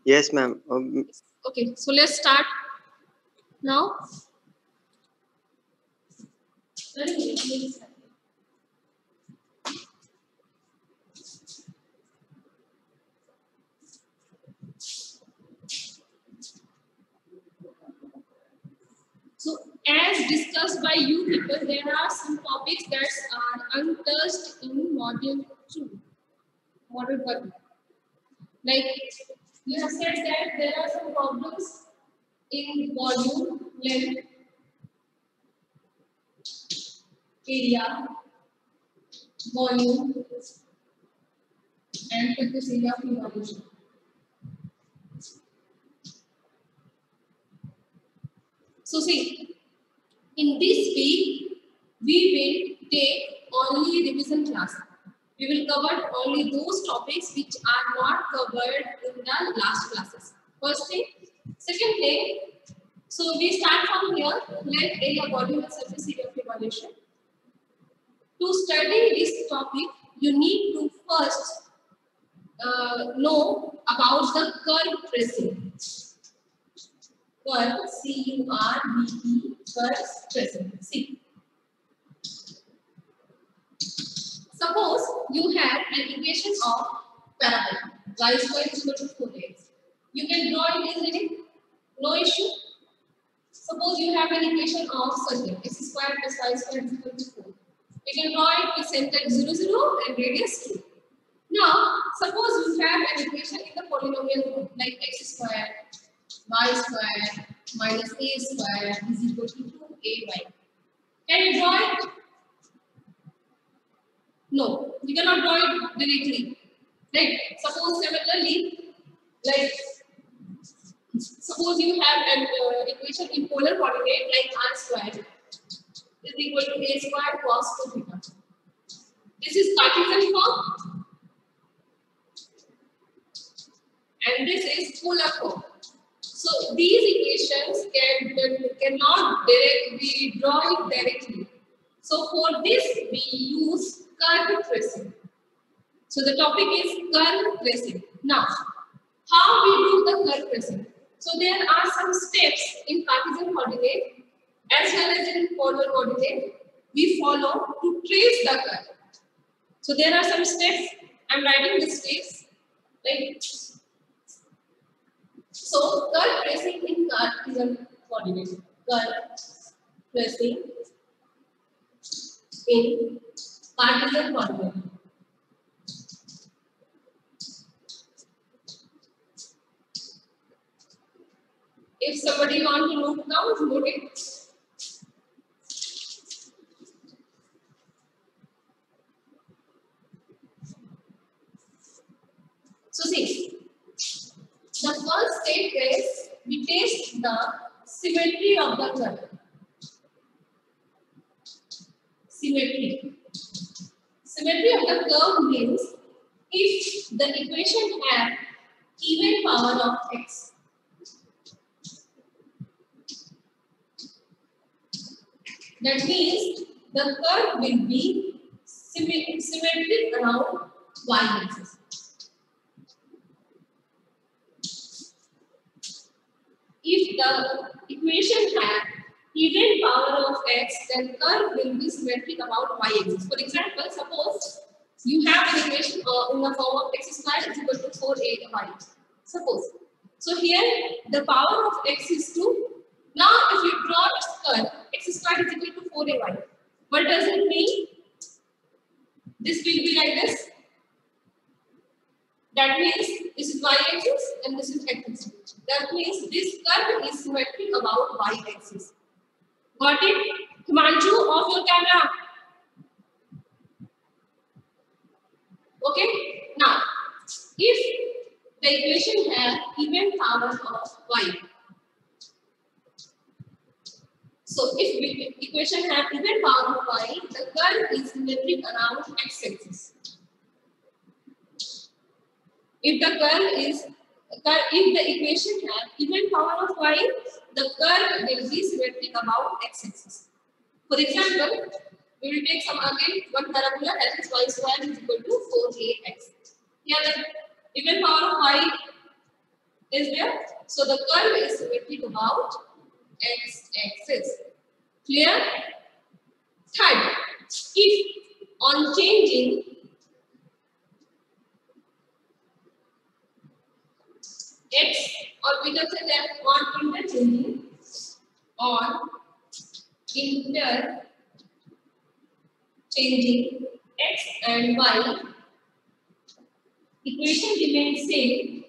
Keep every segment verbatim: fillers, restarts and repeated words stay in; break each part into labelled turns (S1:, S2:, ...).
S1: Yes, ma'am. Um,
S2: Okay, so let's start now. So, as discussed by you people, there are some topics that are untouched in module two, module one. Like you have said that there are some problems in volume, length, area, volume, and surface area of evaluation. So, see, in this week, we will take only revision class. We will cover only those topics which are not covered in the last classes. First thing. Second thing, so we start from here, length, area, volume, and surface area of evaluation. To study this topic, you need to first uh, know about the curve tracing. Curve, C U R V E, curve tracing. See. Suppose you have an equation of parabola, y square is equal to four x. You can draw it easily, no issue. Suppose you have an equation of circle, x square plus y square is equal to four. You can draw it with center zero, zero and radius two. Now, suppose you have an equation in the polynomial form like x square, y square minus a square is equal to two a y. Can you draw it? No, you cannot draw it directly. Right? Suppose similarly, like suppose you have an uh, equation in polar coordinate like r square is equal to a square cos two theta. This is Cartesian form and this is polar form. So these equations can, can cannot direct be draw it directly. So for this we use curve tracing. So the topic is curve tracing. Now, how we do the curve tracing? So there are some steps in Cartesian coordinate as well as in polar coordinate we follow to trace the curve. So there are some steps. I'm writing the steps. Right? So curve tracing in Cartesian coordinate. Curve tracing in Cartesian coordinate. If somebody want to note down, note it. So see, the first step is we test the symmetry of the curve. Symmetry. Symmetry of the curve means if the equation has even power of x, that means the curve will be symmetric around y-axis. If the equation has even power of x, then curve will be symmetric about y-axis. For example, suppose you have an equation uh, in the form of x squared is equal to four a y. Suppose. So here the power of x is two. Now if you draw its curve, x squared is equal to four a y. What does it mean? This will be like this. That means this is y-axis and this is x-axis. That means this curve is symmetric about y-axis. Got it? Himanshu, off your camera. Okay? Now, if the equation has even power of y, so if the equation has even power of y, the curve is symmetric around x-axis. If the curve is if the equation has even power of y, the curve will be symmetric about x-axis. For example, we will take some again one parabola that is y square is equal to four a x. Here the even power of y Is there? So the curve is symmetric about x-axis. Clear? Third, if on changing x, or we can say that on interchanging on interchanging x and y, equation remains same.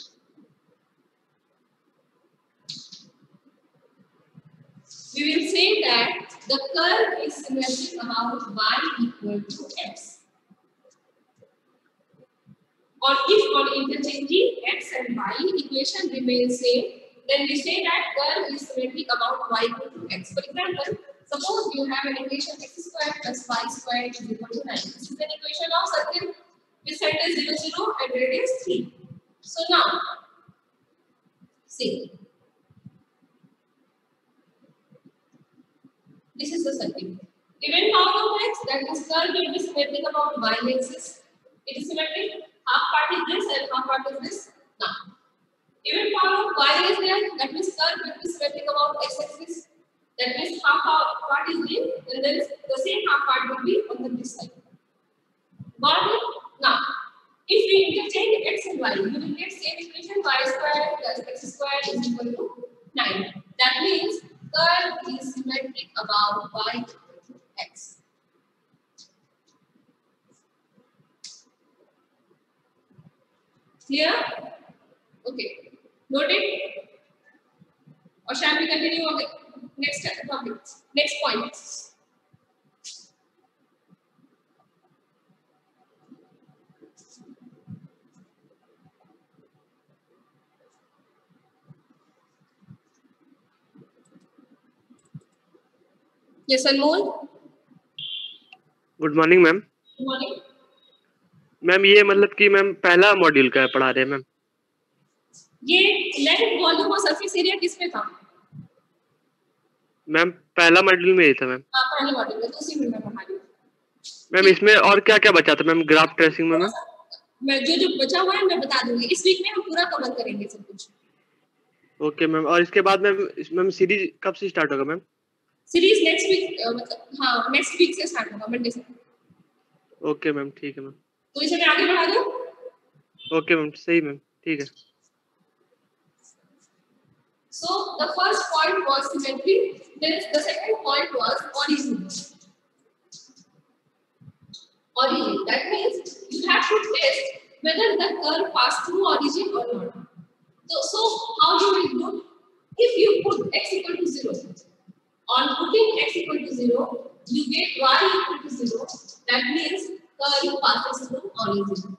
S2: We will say that the curve is symmetric about y equal to x. Or if on interchanging x and y equation remains same, then we say that curve is symmetric about y equal to x. For example, suppose you have an equation x squared plus y squared is equal to nine. This is an equation of circle with center zero, zero and radius three. So now, see, this is the circle. Given power of x, that is curve will be symmetric about y axis. It is symmetric. Half part is this and half part is this. Now, even power of y is there, that means curve will be symmetric about x axis. That means half part is there, and then the same half part will be on the this side. Got it? Now, if we interchange x and y, you will get same equation y squared plus x squared is equal to nine. That means curve is symmetric about y equal to x. Clear? Okay. Note it. Or shall we continue on the next topic? Next point. Yes, Anmol.
S1: Good morning ma'am.
S2: Good morning.
S1: Ma'am ये मतलब कि ma'am पहला module का है पढ़ा रहे हैं ma'am.
S2: ये लेंथ वॉल्यूम और सरफेस एरिया किस में था?
S1: मैम पहला मॉड्यूल में ही था मैम.
S2: हां पहले मॉड्यूल में, दूसरी में मैं पढ़ा रही हूं.
S1: मैम इसमें और क्या क्या बचा था मैम ग्राफ ट्रेसिंग में? मैम
S2: मैं जो जो बचा हुआ है मैं बता दूंगी. इस वीक में हम पूरा कवर करेंगे सब कुछ.
S1: Okay ma'am. और इसके बाद मैम मैम सीरीज कब से स्टार्ट होगा मैम?
S2: सीरीज नेक्स्ट वीक, मतलब हां नेक्स्ट वीक से स्टार्ट होगा, मंडे से.
S1: ओके मैम, ठीक है मैम.
S2: तो इसे मैं आगे बढ़ा दूं?
S1: ओके मैम, सही मैम, ठीक है.
S2: So the first point was symmetry. Then the second point was origin. Origin. That means you have to test whether the curve passed through origin or not. So, so how you will do? If you put x equal to zero, on putting x equal to zero, you get y equal to zero. That means curve passes through origin.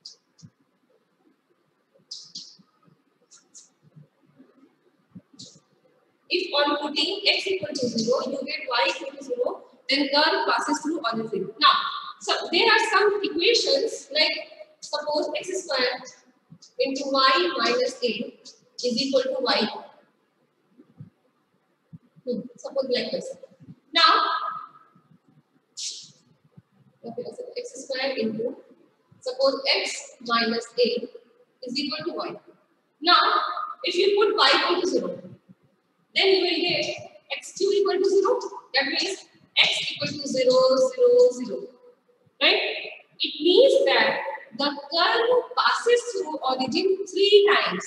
S2: If on putting x equal to zero, you get y equal to zero, then curve passes through origin. Now, so there are some equations like suppose x squared into y minus a is equal to y. Hmm, suppose like this. Now, okay, so x squared into suppose x minus a is equal to y. Now, if you put y equal to zero, then you will get x cube equal to zero. That means x equal to zero, zero, zero. Right? It means that the curve passes through origin three times.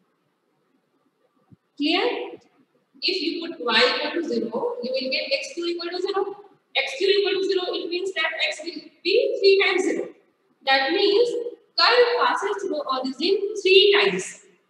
S2: Clear? If you put y equal to zero, you will get x cube equal to zero. X cube equal to zero, it means that x will be three times zero. That means curve passes through origin three times.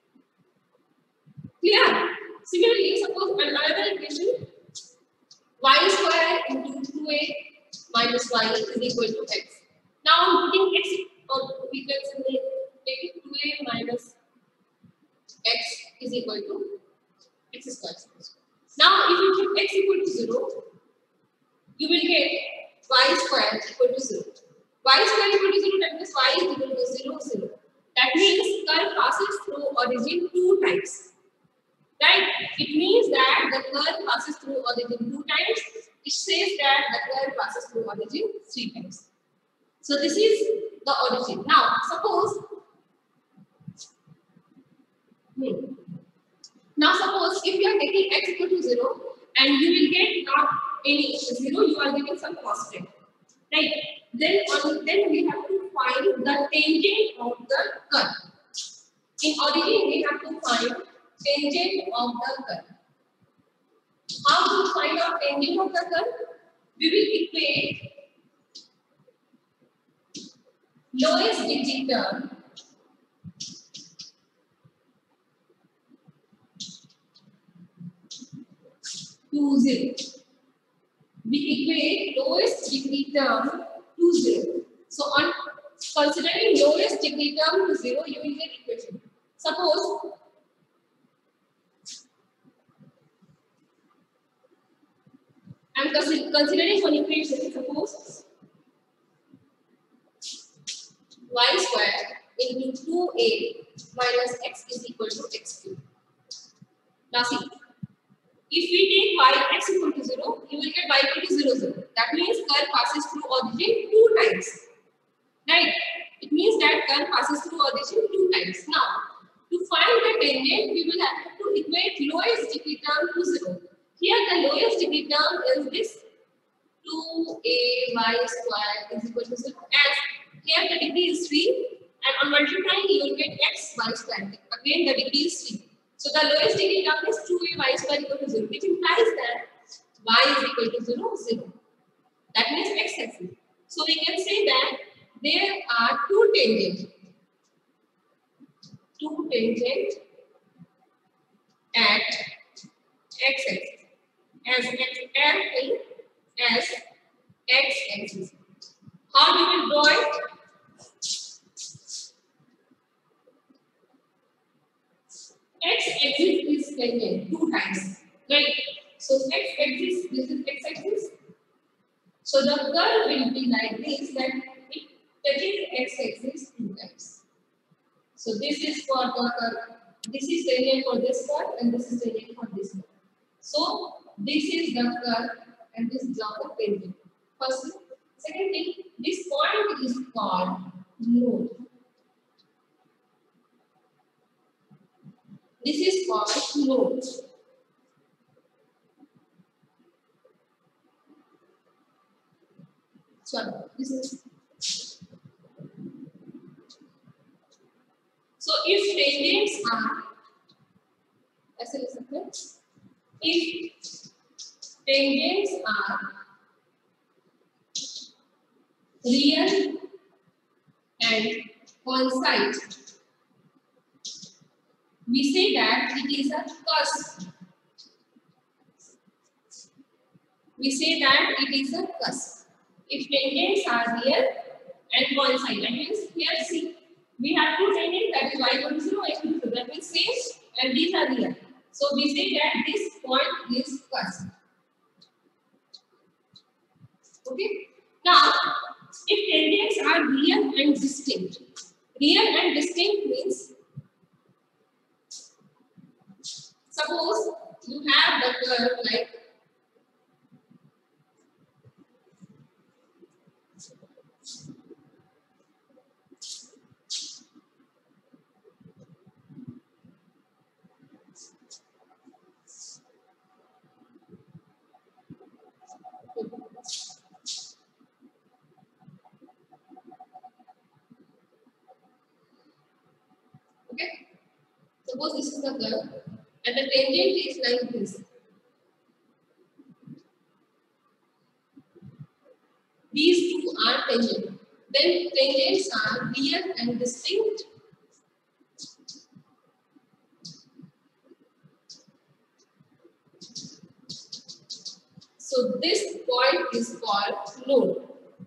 S2: Clear? Similarly, suppose another equation y square into two a minus y is equal to x. Now I'm putting x, or we can say take it two a minus x is equal to x square. Now if you put x equal to zero, you will get y square equal to zero. Y square equal to zero, that means y is equal to zero, zero. That means curve passes through origin two times. Right? It means that the curve passes through origin two times. It says that the curve passes through origin three times. So this is the origin. Now, suppose Hmm. Now suppose if you are taking x equal to zero and you will get not any zero, you are getting some constant, right? Then on then we have to find the tangent of the curve. In origin we have to find tangent of the curve. How to find out tangent of the curve? We will equate lowest degree term to zero. We equate lowest degree term to zero. So on considering lowest degree term to zero, you will get equation. Suppose I am considering one equation. Suppose y square into two a minus x is equal to x cube. Now see, if we take y x equal to zero, you will get y equal to zero, zero. That means curve passes through origin two times. Right? It means that curve passes through origin two times. Now, to find the tangent, we will have to equate lowest degree term to zero. Here the lowest degree term is this two a y square is equal to zero. As here the degree is three, and on multiplying you will get x y square. Again the degree is three. So the lowest degree term is two a y square equal to zero, which implies that y is equal to zero, zero. That means x axis. So we can say that there are two tangents. Two tangents at x axis. As x and as x axis. How do we draw it? X axis is tangent two times, right? So x axis, this is x axis. So the curve will be like this, that it touches x axis two times. So this is for the curve. This is tangent for this curve, and this is tangent for this curve. So this is the curve, and this is the tangent. First thing. Second thing, this point is called node. This is called node. Sorry, this is. So if tangents are, ऐसे लिख सकते हैं, if tangents are real and coincide, we say that it is a cusp. We say that it is a cusp. If tangents are real and coincide, that means here see, we have two tangents, that is y equal to zero, y equal to zero. That means same, and these are real. So we say that this point is cusp. Okay. Now, if tangents are real and distinct, real and distinct means, suppose you have the curve like okay. Suppose this is the curve and the tangent is like this. These two are tangent. Then tangents are real and distinct. So this point is called node.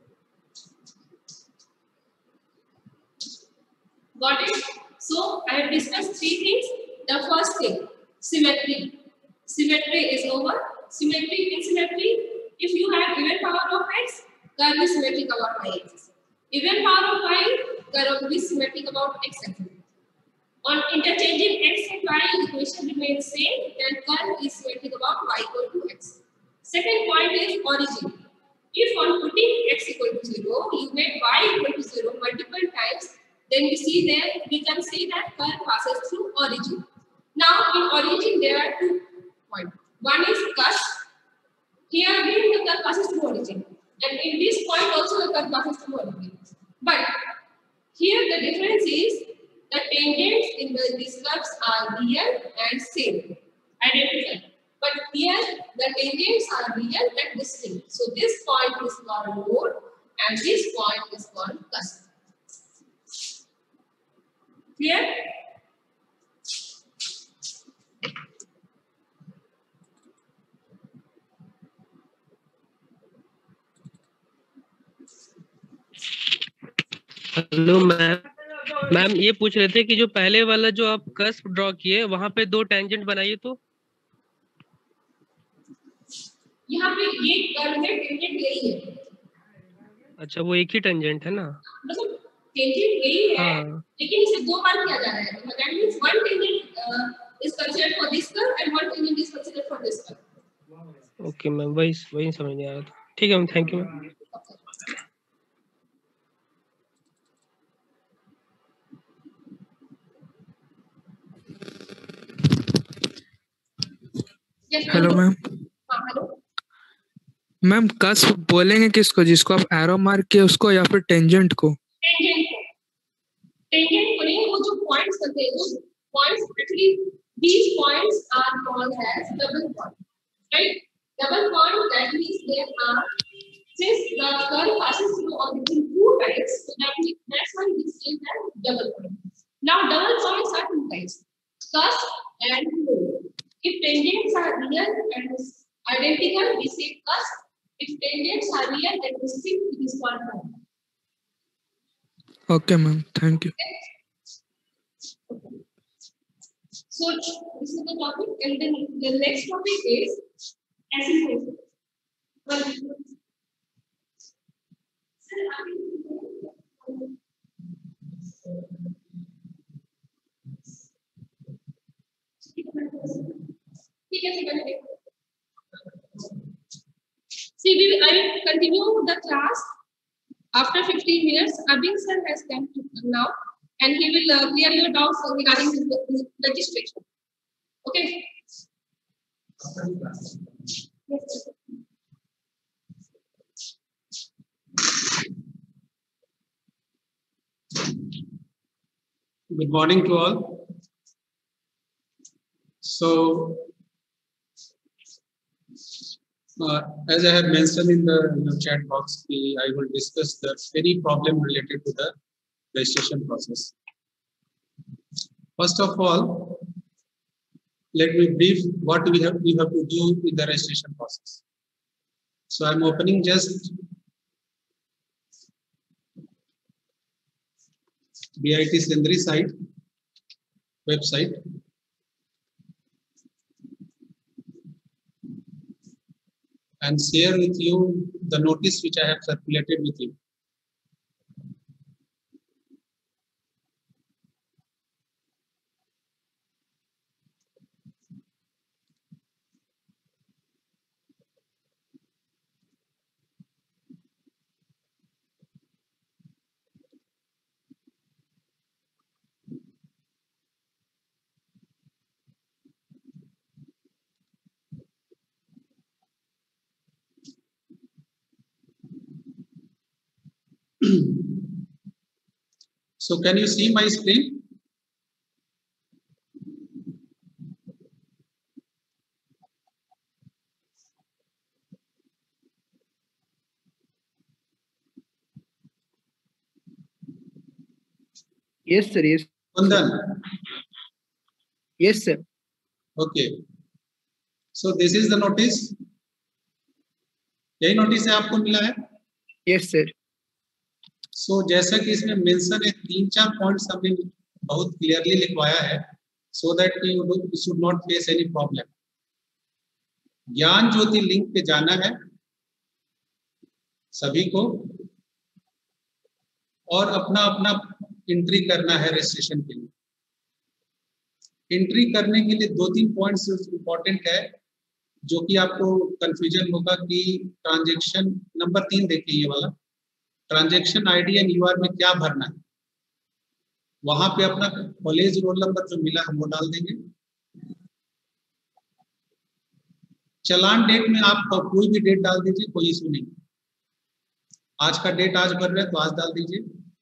S2: Got it? So I have discussed three things. The first thing, symmetry. Symmetry is over. Symmetry in symmetry. If you have even power of x, curve is symmetric about y axis. Even power of y, curve will be symmetric about x axis. On interchanging x and y, equation remains same. Then curve is symmetric about y equal to x. Second point is origin. If on putting x equal to zero, you get y equal to zero multiple times, then we see there, we can say that curve passes through origin. Now in origin there are two points. One is cusp. Here again the curve passes through origin, and in this point also the curve passes through origin. But here the difference is the tangents in the, these curves are real and same, identical. But here the tangents are real and distinct. So this point is called node and this point is called cusp. Clear?
S3: Hello ma'am, ma'am ये पूछ रहे थे कि जो पहले वाला जो आप कस्प ड्रॉ किए वहां पे दो टेंजेंट बनाइए तो
S2: यहाँ पे ये कर्व है, टेंजेंट यही है।
S3: अच्छा, वो एक ही टेंजेंट है ना?
S2: मतलब टेंजेंट यही है,
S3: हाँ।
S2: लेकिन इसे दो बार किया जा रहा है। तो that means one tangent is considered for this curve and one tangent is considered for this curve.
S3: Okay ma'am, वही वही समझ नहीं आ रहा था। ठीक है ma'am, thank you ma'am.
S4: Hello ma'am.
S2: हाँ हेलो
S4: मैम कस्प बोलेंगे किसको, जिसको आप एरो मार्क किए उसको या फिर टेंजेंट को?
S2: टेंजेंट को टेंजेंट को नहीं, वो जो पॉइंट्स होते हैं वो points actually these points are called as double point, right? Double point, that means there are, since the curve passes through origin two times, so that means that's why we say that double point. Now double points are two types, cusp and node. If tangents are real and identical, we say cusp. If tangents are real and distinct, it is called node.
S4: Okay ma'am, thank you.
S2: Okay. So this is the topic, and then the next topic is asymptotic. Well, sir, see, we will, I will continue the class after fifteen minutes. Abhin sir has come to now, and he will uh, clear your doubts regarding the registration. Okay. Yes, sir.
S5: Good morning to all. So, uh, as I have mentioned in the, in the chat box, I will discuss the any problem related to the registration process. First of all, let me brief what we have we have to do in the registration process. So I am opening just B I T Sindri site website. And share with you the notice which I have circulated with you. So can you see my screen?
S4: Yes sir, yes.
S5: Kundan.
S4: Yes sir.
S5: Okay. So this is the notice. यही notice है आपको मिला है?
S4: Yes sir.
S5: सो so, जैसा कि इसमें mention है, तीन चार पॉइंट्स हमने बहुत क्लियरली लिखवाया है, so that you should not face any problem. Gyan Jyoti link पे जाना है सभी को और अपना अपना एंट्री करना है रजिस्ट्रेशन के लिए। एंट्री करने के लिए दो तीन पॉइंट्स इंपॉर्टेंट है जो कि आपको कंफ्यूजन होगा कि ट्रांजैक्शन नंबर तीन देखिए, ये वाला ट्रांजैक्शन आईडी एंड यूआर में क्या भरना है। वहां पे अपना कॉलेज रोल नंबर जो मिला हम वो डाल देंगे, चलान डेट में आप कोई भी डेट डाल दीजिए, कोई इशू नहीं। आज का डेट आज भर रहे हैं तो आज डाल दीजिए।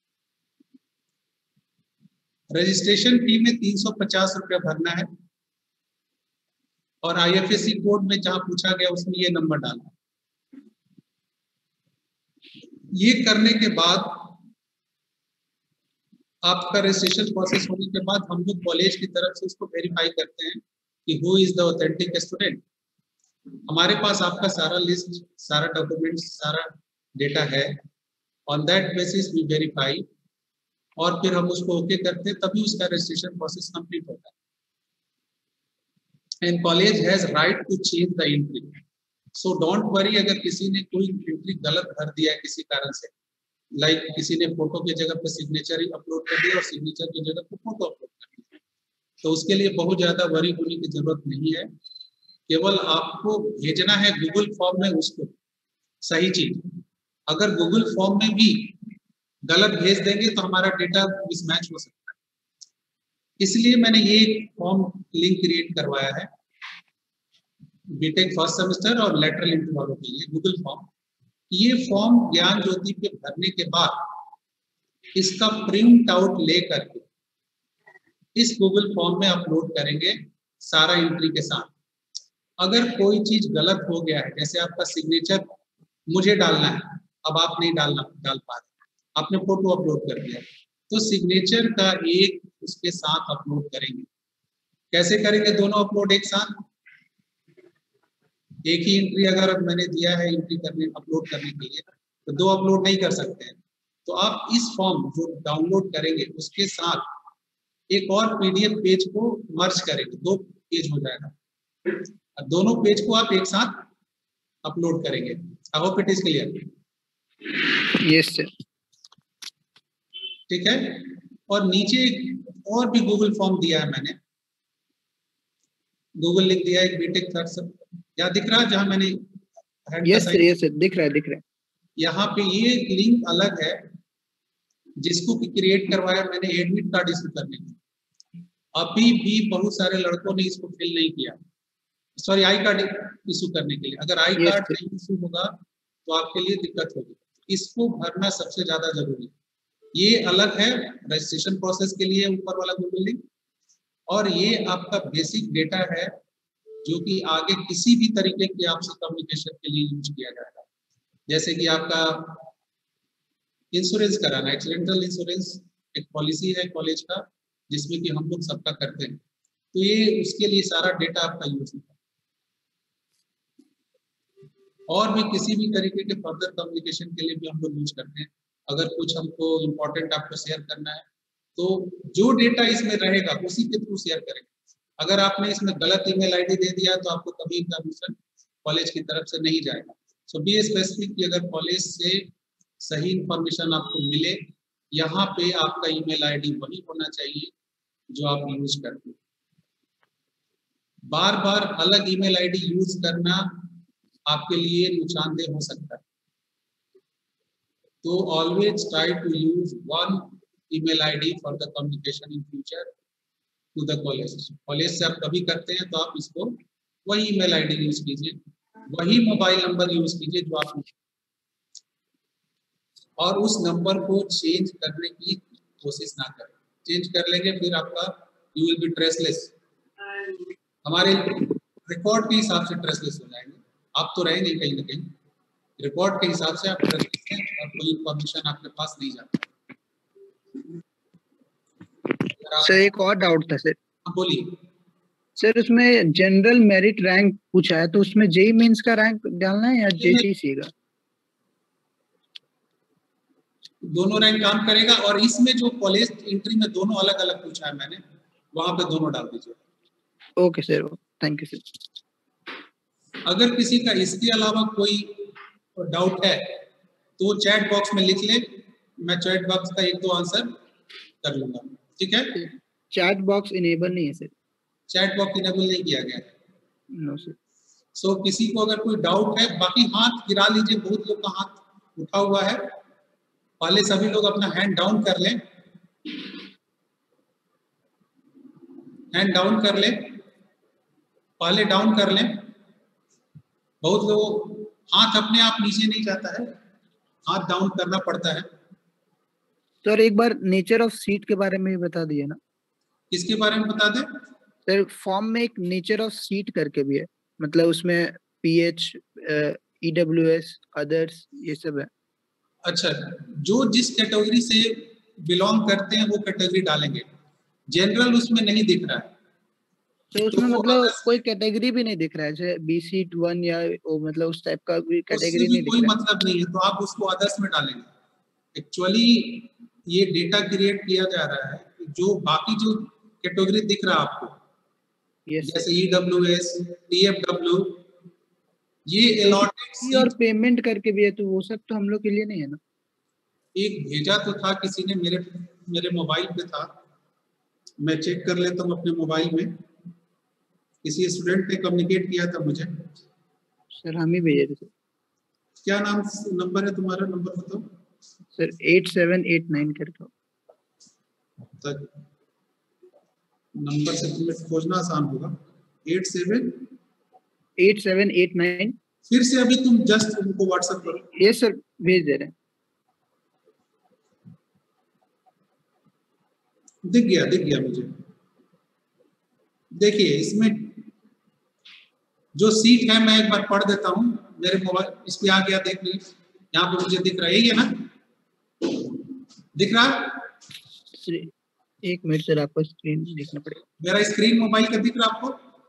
S5: रजिस्ट्रेशन फी में तीन सौ पचास रुपया भरना है और आईएफएससी कोड में जहां पूछा गया उसमें ये नंबर डालना। ये करने के बाद आपका रजिस्ट्रेशन प्रोसेस होने के बाद हम लोग कॉलेज की तरफ से उसको वेरीफाई करते हैं कि who is the authentic student. हमारे पास आपका सारा लिस्ट, सारा डॉक्यूमेंट्स, सारा डेटा है। On that basis we verify और फिर हम उसको ओके करते हैं, तभी उसका रजिस्ट्रेशन प्रोसेस कंप्लीट होता है। And college has right to change the entry, so don't worry अगर किसी ने कोई एंट्री गलत भर दिया है किसी कारण से, लाइक like, किसी ने फोटो की जगह पर सिग्नेचर ही अपलोड कर दिया और सिग्नेचर की जगह पर फोटो अपलोड कर दिया, तो उसके लिए बहुत ज्यादा वरी होने की जरूरत नहीं है। केवल आपको भेजना है गूगल फॉर्म में उसको सही चीज। अगर गूगल फॉर्म में भी गलत भेज देंगे तो हमारा डेटा मिसमैच हो सकता है। इसलिए मैंने ये फॉर्म लिंक क्रिएट करवाया है बीटेक फर्स्ट सेमेस्टर और लेटरल एंट्री वालों के लिए गूगल फॉर्म। ये फॉर्म ज्ञान ज्योति पे भरने के बाद इसका प्रिंट आउट ले करके इस गूगल फॉर्म में अपलोड करेंगे सारा एंट्री के साथ। अगर कोई चीज गलत हो गया है, जैसे आपका सिग्नेचर मुझे डालना है, अब आप नहीं डालना डाल पा रहे, आपने फोटो अपलोड कर दिया, तो सिग्नेचर का एक उसके साथ अपलोड करेंगे। कैसे करेंगे दोनों अपलोड एक साथ? एक ही एंट्री अगर मैंने दिया है एंट्री करने अपलोड करने के लिए तो दो अपलोड नहीं कर सकते हैं। तो आप इस फॉर्म जो डाउनलोड करेंगे उसके साथ एक और पीडीएफ पेज को मर्ज करेंगे, दो पेज हो जाएगा। दोनों पेज को आप एक साथ अपलोड करेंगे। I hope it is clear.
S4: Yes sir.
S5: ठीक है। और नीचे और भी गूगल फॉर्म दिया है मैंने, गूगल लिंक दिया है बीटेक थर्ड सब, क्या दिख रहा है जहां मैंने
S4: यस सर, यस सर, दिख रहा है दिख रहा है।
S5: यहाँ पे ये लिंक अलग है जिसको क्रिएट करवाया मैंने एडमिट कार्ड इशू करने के। अभी भी बहुत सारे लड़कों ने इसको फिल नहीं किया, सॉरी आई कार्ड इशू करने के लिए। अगर आई
S4: Yes,
S5: कार्ड नहीं इशू होगा तो आपके लिए दिक्कत होगी। इसको भरना सबसे ज्यादा जरूरी है। ये अलग है रजिस्ट्रेशन प्रोसेस के लिए ऊपर वाला गूगल लिंक, और ये आपका बेसिक डेटा है जो कि आगे किसी भी तरीके की आपसे कम्युनिकेशन के लिए यूज किया जाएगा। जैसे कि आपका इंश्योरेंस कराना, एक्सीडेंटल इंश्योरेंस एक पॉलिसी है कॉलेज का जिसमें कि हम लोग सबका करते हैं, तो ये उसके लिए सारा डेटा आपका यूज होगा। और भी किसी भी तरीके के फर्दर कम्युनिकेशन के लिए भी हम लोग यूज करते हैं। अगर कुछ हमको इम्पोर्टेंट आपको शेयर करना है तो जो डेटा इसमें रहेगा उसी के थ्रू शेयर करेंगे। अगर आपने इसमें गलत ईमेल आईडी दे दिया तो आपको कभी परमिशन कॉलेज की तरफ से नहीं जाएगा। सो बी स्पेसिफिक कि अगर कॉलेज से सही इंफॉर्मेशन आपको मिले, यहाँ पे आपका ईमेल आईडी वही होना चाहिए जो आप यूज करते हैं। बार बार अलग ईमेल आईडी यूज करना आपके लिए नुकसानदेह हो सकता है। तो always try to use one email ID for the communication in future to the college. College से आप कभी करते हैं तो आप इसको वही ईमेल आईडी यूज कीजिए, वही मोबाइल नंबर यूज कीजिए जो आप, और उस नंबर को चेंज करने की कोशिश ना करें। चेंज कर लेंगे फिर आपका यू विल बी ट्रेसलेस, हमारे रिकॉर्ड के हिसाब से ट्रेसलेस हो जाएंगे। आप तो रहेंगे कहीं ना कहीं, रिकॉर्ड के हिसाब से आप ट्रेसलेस हैं और कोई इंफॉर्मेशन आपके पास नहीं जाता।
S4: सर एक और डाउट था सर।
S5: बोलिए
S4: सर, उसमें जनरल मेरिट रैंक पूछा है तो उसमें जेई मेंस का रैंक डालना है या जेटीसी का?
S5: दोनों रैंक काम करेगा, और इसमें जो कॉलेज एंट्री में दोनों अलग अलग पूछा है मैंने, वहां पे दोनों डाल दीजिए।
S4: Okay sir, thank you sir.
S5: अगर किसी का इसके अलावा कोई डाउट है तो चैट बॉक्स में लिख ले, मैं चैट बॉक्स का एक दो आंसर कर लूंगा। ठीक है।
S4: चैट बॉक्स इनेबल नहीं है सर।
S5: चैट बॉक्स इनेबल नहीं किया गया है।
S4: No sir.
S5: सो किसी को अगर कोई डाउट है, बाकी हाथ गिरा लीजिए, बहुत लोग का हाथ उठा हुआ है। पहले सभी लोग अपना हैंड डाउन कर लें, हैंड डाउन कर लें, पहले डाउन कर लें। बहुत लोग हाथ अपने आप नीचे नहीं जाता है, हाथ डाउन करना पड़ता है।
S4: सर एक बार नेचर ऑफ सीट के बारे में भी बता दिए ना।
S5: किसके बारे में बता दें?
S4: सर फॉर्म में एक नेचर ऑफ सीट करके भी है, मतलब उसमें पीएच, ईडब्ल्यूएस, अदर्स ये सब है।
S5: अच्छा, जो जिस कैटेगरी से बिलोंग करते हैं वो कैटेगरी डालेंगे, जनरल उसमें नहीं दिख रहा है।
S4: तो उसमें तो मतलब कोई कैटेगरी भी नहीं दिख रहा है, जैसे बी सीट वन या वो मतलब उस टाइप का भी कैटेगरी नहीं दिख रहा है।
S5: कोई मतलब नहीं है, तो आप उसको अदर्स में डालेंगे। एक्चुअली ये डेटा क्रिएट किया जा रहा है, जो बाकी जो कैटेगरी दिख रहा है आपको, yes, जैसे ईडब्ल्यूएस, टीएफडब्ल्यू, ये अलॉटेड सीट
S4: और पेमेंट करके भी है, तो वो सब तो हम लोग के लिए नहीं है ना।
S5: एक भेजा तो था किसी ने, मेरे मेरे मोबाइल पे था, मैं चेक कर लेता हूँ अपने मोबाइल में। किसी स्टूडेंट ने कम्युनिकेट किया था मुझे।
S4: सर हम ही भेजे थे।
S5: क्या नाम नंबर है तुम्हारा? नंबर बताओ
S4: sir eight seven eight nine करके।
S5: तक नंबर से तुम्हें खोजना आसान होगा। Eight seven
S4: eight seven eight nine.
S5: फिर से अभी तुम जस्ट उनको व्हाट्सएप करो।
S4: ये सर भेज दे रहे हैं।
S5: दिख गया दिख गया मुझे। देखिए इसमें जो सीट है मैं एक बार पढ़ देता हूँ, मेरे मोबाइल इस पे आ गया, देख लीजिए यहाँ पे मुझे दिख रहा है, यही है ना? दिख रहा?
S4: एक मिनट सर, आपको स्क्रीन देखना पड़ेगा।
S5: मेरा स्क्रीन मोबाइल का दिख रहा आपको?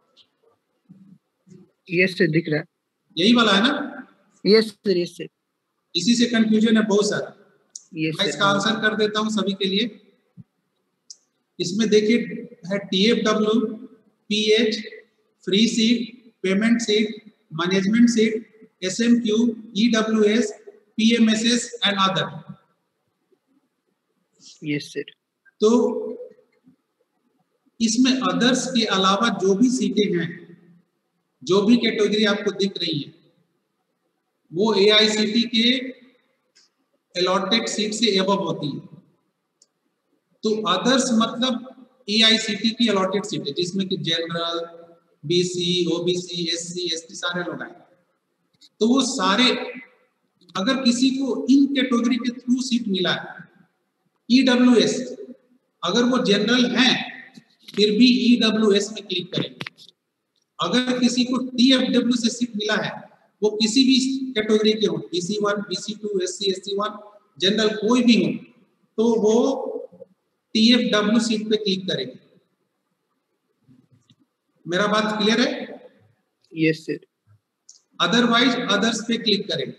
S4: यस सर दिख रहा है।
S5: यही वाला है ना?
S4: Yes sir yes sir.
S5: इसी से कंफ्यूजन है बहुत सारा।
S4: yes,
S5: मैं इसका आंसर कर देता हूँ सभी के लिए। इसमें देखिए है TFW, PH, free seat, payment seat, management seat, SMQ, EWS, PMSS and other.
S4: Yes sir.
S5: तो इसमें अदर्स के अलावा जो भी सीटें हैं, जो भी कैटेगरी आपको दिख रही है, वो एआईसीटी के अलॉटेड सीट से एबव होती है। तो अदर्स मतलब एआईसीटी की अलॉटेड सीट है, जिसमें कि general, BC, OBC, SC, ST सारे लोग आए। तो वो सारे, अगर किसी को इन कैटेगरी के थ्रू सीट मिला है, ईडब्ल्यूएस, अगर वो जनरल हैं फिर भी ईडब्ल्यूएस में क्लिक करेंगे। अगर किसी को टीएफडब्ल्यू से सीट मिला है, वो किसी भी कैटेगरी के हो, BC one, BC two, SC, ST one, general कोई भी हो, तो वो टीएफडब्ल्यू सीट पे क्लिक करेंगे। मेरा बात क्लियर है?
S4: Yes sir.
S5: अदरवाइज अदर्स पे क्लिक करेंगे।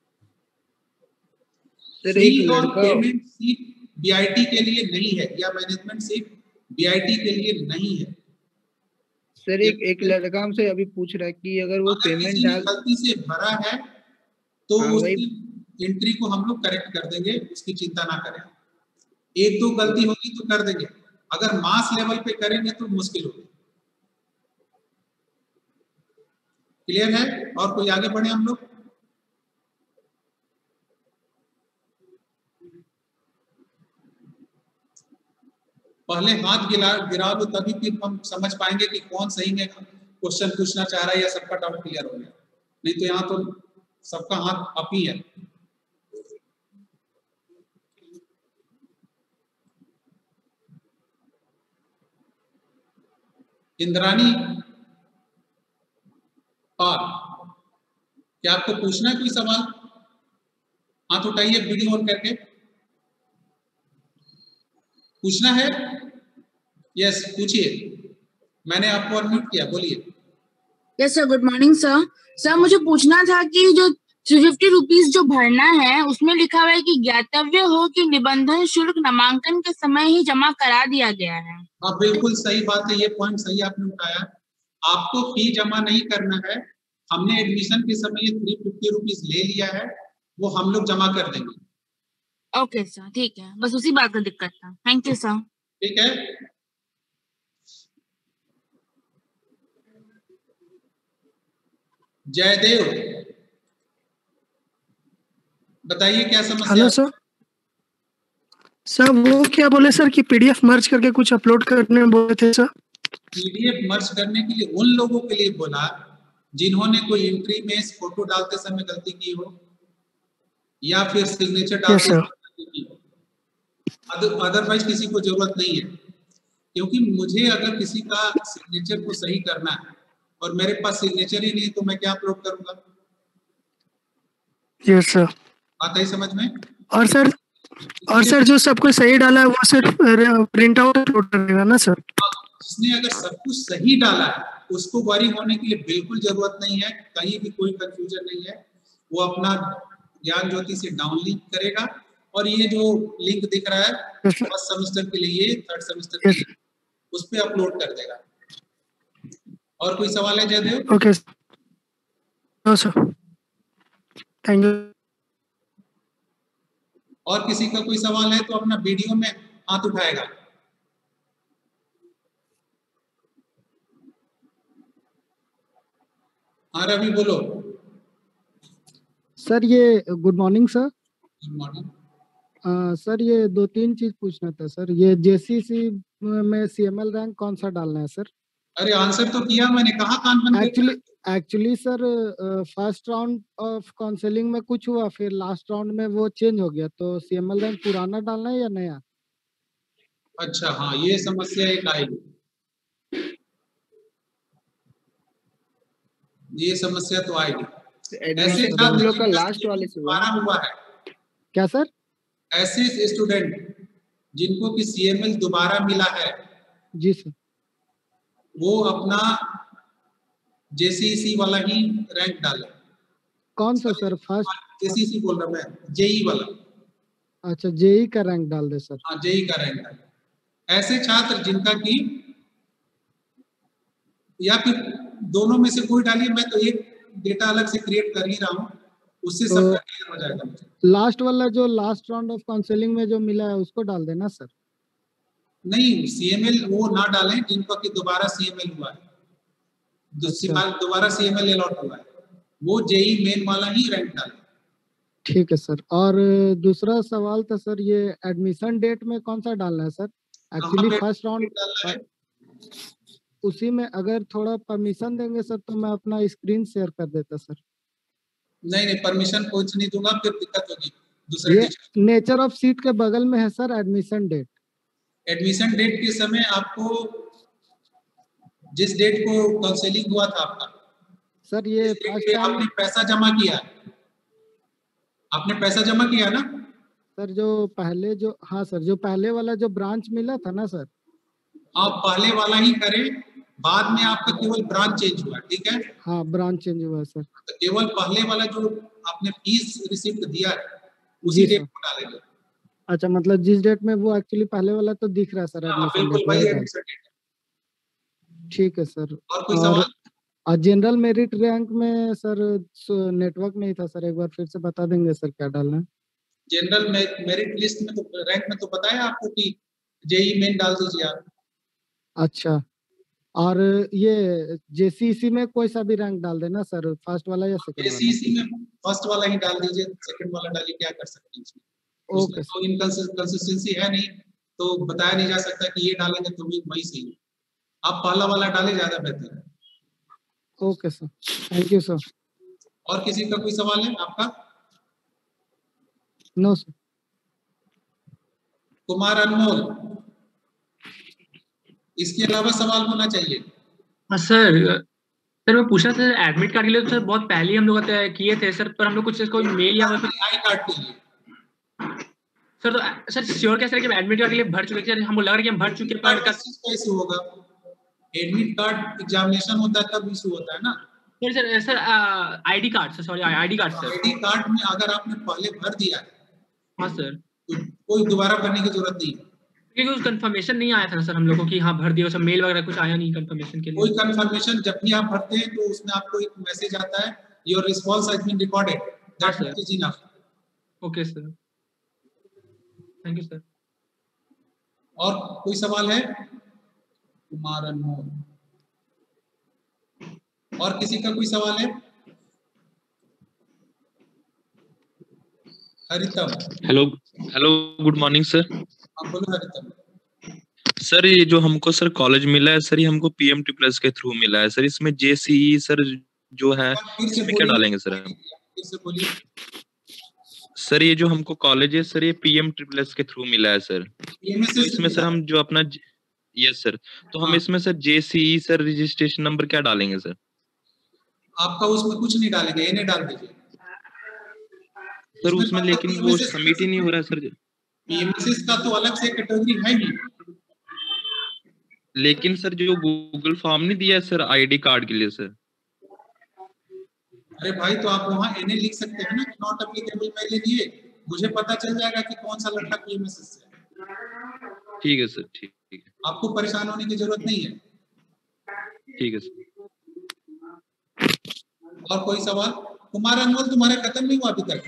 S4: सर एक लड़का
S5: पेमेंट सीट बीआईटी के लिए नहीं है, या मैनेजमेंट सीट बीआईटी के लिए नहीं है।
S4: सर एक एक लड़का हमसे अभी पूछ रहा है कि अगर वो
S5: अगर
S4: पेमेंट
S5: किसी
S4: डाल
S5: गलती से भरा है तो
S4: हाँ,
S5: उसकी एंट्री को हम लोग करेक्ट कर देंगे, उसकी चिंता ना करें। एक दो गलती होगी तो कर देंगे, अगर मास लेवल पे करेंगे तो मुश्किल होगी। क्लियर है? और कोई आगे बढ़े हम लोग? पहले हाथ गिरा गिरा दो, तभी फिर हम समझ पाएंगे कि कौन सही में क्वेश्चन पूछना चाह रहा है या सबका डाउट क्लियर हो गया। नहीं तो यहाँ तो सबका हाथ अप ही है। इंद्रानी पाल, क्या आपको पूछना है कोई सवाल? हाथ उठाइए वीडियो ऑन करके। पूछना है? यस पूछिए, मैंने आपको अनम्यूट किया, बोलिए।
S6: Yes sir, good morning sir. Sir मुझे पूछना था कि जो थ्री फिफ्टी रुपीज जो भरना है, उसमें लिखा हुआ है कि ज्ञातव्य हो कि निबंधन शुल्क नामांकन के समय ही जमा करा दिया गया है।
S5: हाँ बिल्कुल सही बात है, ये पॉइंट सही आपने उठाया। आपको फी जमा नहीं करना है, हमने एडमिशन के समय ये थ्री फिफ्टी रुपीज ले लिया है, वो हम लोग जमा कर देंगे।
S6: ओके सर, ठीक है, बस उसी बात का दिक्कत था। Thank you sir.
S5: ठीक है, जयदेव बताइए क्या समस्या?
S7: Hello sir. सर वो क्या बोले सर कि पीडीएफ मर्ज करके कुछ अपलोड करने बोले थे सर।
S5: पीडीएफ मर्ज करने के लिए उन लोगों के लिए बोला जिन्होंने कोई एंट्री में फोटो डालते समय गलती की हो या फिर सिग्नेचर डालते समय गलती की हो, अदरवाइज किसी को जरूरत नहीं है, क्योंकि मुझे अगर किसी का सिग्नेचर को सही करना है और मेरे पास सिग्नेचर ही नहीं तो मैं क्या अपलोड करूंगा?
S7: Yes sir.
S5: बात आई समझ में?
S7: और सर और सर जो सब कुछ सही डाला है वो सिर्फ प्रिंट आउट अपलोड करेगा ना सर?
S5: जिसने अगर सब कुछ सही डाला है उसको वरी होने की बिल्कुल जरूरत नहीं है, कहीं भी कोई कंफ्यूजन नहीं है। वो अपना ज्ञान ज्योति से डाउनलिंक करेगा और ये जो लिंक दिख रहा है फर्स्ट सेमेस्टर के लिए, थर्ड सेमेस्टर के लिए, उस पे अपलोड कर देगा। और कोई सवाल है Jaidev?
S7: Okay no sir, thank you.
S5: और किसी का कोई सवाल है तो अपना वीडियो में हाथ उठाएगा। हाँ रवि बोलो।
S8: सर ये good morning sir.
S5: Good morning.
S8: Sir ये दो तीन चीज पूछना था सर। ये जेसीसी में सीएमएल रैंक कौन सा डालना है सर?
S5: अरे आंसर तो किया मैंने, कहा कान बंद।
S8: Actually actually sir first round of counselling में कुछ हुआ, फिर लास्ट राउंड में वो चेंज हो गया, तो सीएमएल रैंक पुराना डालना है या नया?
S5: अच्छा हाँ, ये समस्या एक आएगी, ये समस्या तो आएगी। ऐसे
S4: हम लोग का लास्ट वाले से
S5: हुआ हुआ है
S8: क्या सर?
S5: ऐसे स्टूडेंट जिनको कि सीएमएल दोबारा मिला है
S8: जी सर,
S5: वो अपना जेसीसी वाला ही रैंक डाले।
S8: कौन सा सर? फर्स्ट
S5: जेसीसी बोल रहा मैं, जेई वाला।
S8: अच्छा जेई का रैंक डाल दे सर।
S5: हाँ जेई का रैंक डाले। ऐसे छात्र जिनका कि या फिर दोनों में से कोई डालिए, मैं तो एक डेटा अलग से क्रिएट कर ही रहा हूँ, उससे तो सब क्लियर हो जाएगा मुझे। लास्ट
S8: वाला जो लास्ट राउंड ऑफ काउंसलिंग में जो मिला है उसको डाल देना सर।
S5: नहीं, सीएमएल वो ना डालें जिनका कि दोबारा सीएमएल हुआ है, दोबारा सीएमएल अलॉट हुआ है, वो जेई मेन वाला ही रैंक डालें।
S8: ठीक है सर। और दूसरा सवाल था सर, ये एडमिशन डेट में कौन सा डालना है सर? एक्चुअली फर्स्ट राउंड उसी में अगर थोड़ा परमिशन देंगे सर तो मैं अपना स्क्रीन शेयर कर देता सर।
S5: नहीं नहीं, परमिशन कुछ नहीं दूंगा, फिर दिक्कत होगी दूसरे।
S8: ये नेचर ऑफ सीट के बगल में है sir admission date.
S5: Admission date के समय आपको जिस डेट को काउंसलिंग हुआ था आपका
S8: सर, ये
S5: फर्स्ट टाइम आपने पैसा जमा किया, आपने पैसा जमा किया ना
S8: सर? जो पहले जो हाँ सर, जो पहले वाला जो ब्रांच मिला था ना सर,
S5: आप पहले वाला ही करें, बाद में आपका केवल ब्रांच चेंज हुआ, ठीक है?
S8: हाँ ब्रांच चेंज हुआ सर।
S5: तो केवल पहले वाला जो आपने फीस रिसिप्ट दिया है उसी डेट को डालेंगे।
S8: अच्छा, मतलब जिस डेट में वो एक्चुअली पहले वाला तो दिख रहा है सर एडमिशन। ठीक है सर।
S5: और कोई सवाल?
S8: और जनरल मेरिट रैंक में सर नेटवर्क नहीं था सर, एक बार फिर से बता देंगे सर क्या डालना है?
S5: जनरल मेरिट लिस्ट में तो रैंक में तो पता है आपको कि जेई मेन डाल दीजिए आप।
S8: अच्छा, और ये जेसीसी में कोई सा भी रैंक डाल देना सर, फर्स्ट वाला या सेकंड वाला?
S5: जेसीसी में फर्स्ट वाला ही डाल दीजिए, सेकंड वाला डालिए, क्या कर सकते हैं इसमें? ओके, तो इनकंसिस्टेंसी है नहीं तो बताया नहीं जा सकता कि ये डालेंगे तो भी वही सही है। आप पहला वाला डाले, ज्यादा बेहतर है।
S8: Okay sir, thank you sir.
S5: और किसी का कोई सवाल है आपका?
S8: No sir.
S5: कुमार अनमोल, इसके अलावा सवाल होना चाहिए।
S9: हाँ सर, सर मैं पूछा सर एडमिट कार्ड के लिए तो सर बहुत पहले ही हम लोग किए थे सर, पर हम लोग कुछ इसको मेल या
S5: आई कार्ड के लिए
S9: सर, तो सर श्योर कैसे कि एडमिट कार्ड के लिए भर चुके सर? हमको लग रहा है कि हम भर चुके
S5: कार्ड का कैसे होगा? एडमिट कार्ड एग्जामिनेशन होता है तब इशू होता है ना
S9: sir. Sir sir ID card sir, sorry ID card sir.
S5: ID card में अगर आपने पहले भर दिया है
S9: हाँ सर,
S5: तो कोई दोबारा भरने की जरूरत नहीं है,
S9: क्योंकि उस कंफर्मेशन नहीं आया था सर हम लोगों को कि हाँ भर दिया, सब मेल वगैरह कुछ आया नहीं कंफर्मेशन के लिए।
S5: कोई कंफर्मेशन जब भी आप भरते हैं तो उसमें आपको एक मैसेज आता है, your response has been recorded, that is enough. Okay
S9: sir, thank you sir.
S5: और कोई सवाल है? कुमार अनमोल, और किसी का कोई सवाल है? Haritam,
S10: hello hello, good morning sir.
S5: हाँ बोलो हरितम।
S10: सर ये जो हमको सर कॉलेज मिला है सर, ये हमको पीएमटी प्लस के थ्रू मिला है सर, इसमें जेसीई सर जो है
S5: फिर से
S10: इसमें क्या
S5: बोलिए,
S10: डालेंगे सर हम?
S5: फिर से बोलिए।
S10: सर ये जो हमको कॉलेज है सर, ये पीएम ट्रिपल एस के थ्रू मिला है सर। तो इसमें सर हम जो अपना, यस सर, तो हम
S5: हाँ।
S10: इसमें sir JCE sir registration number क्या डालेंगे सर?
S5: आपका उसमें कुछ नहीं डालेंगे, इन्हें डाल दीजिए
S10: सर उसमें, लेकिन वो सबमिट ही नहीं हो रहा है सर।
S5: पीएमएसएस का तो अलग से कैटेगरी है ही।
S10: लेकिन सर जो गूगल फॉर्म नहीं दिया है सर आईडी कार्ड के लिए सर।
S5: अरे भाई, तो आप वहाँ एनए लिख सकते हैं ना कि नॉट एप्लीकेबल मेरे लिए, मुझे पता चल जाएगा कि कौन सा लड़का पीएमएसएस से है।
S10: ठीक है सर, ठीक है,
S5: आपको परेशान होने की जरूरत नहीं है।
S10: ठीक है सर।
S5: और कोई सवाल? कुमार अनमोल, तुम्हारा खत्म नहीं हुआ अभी तक?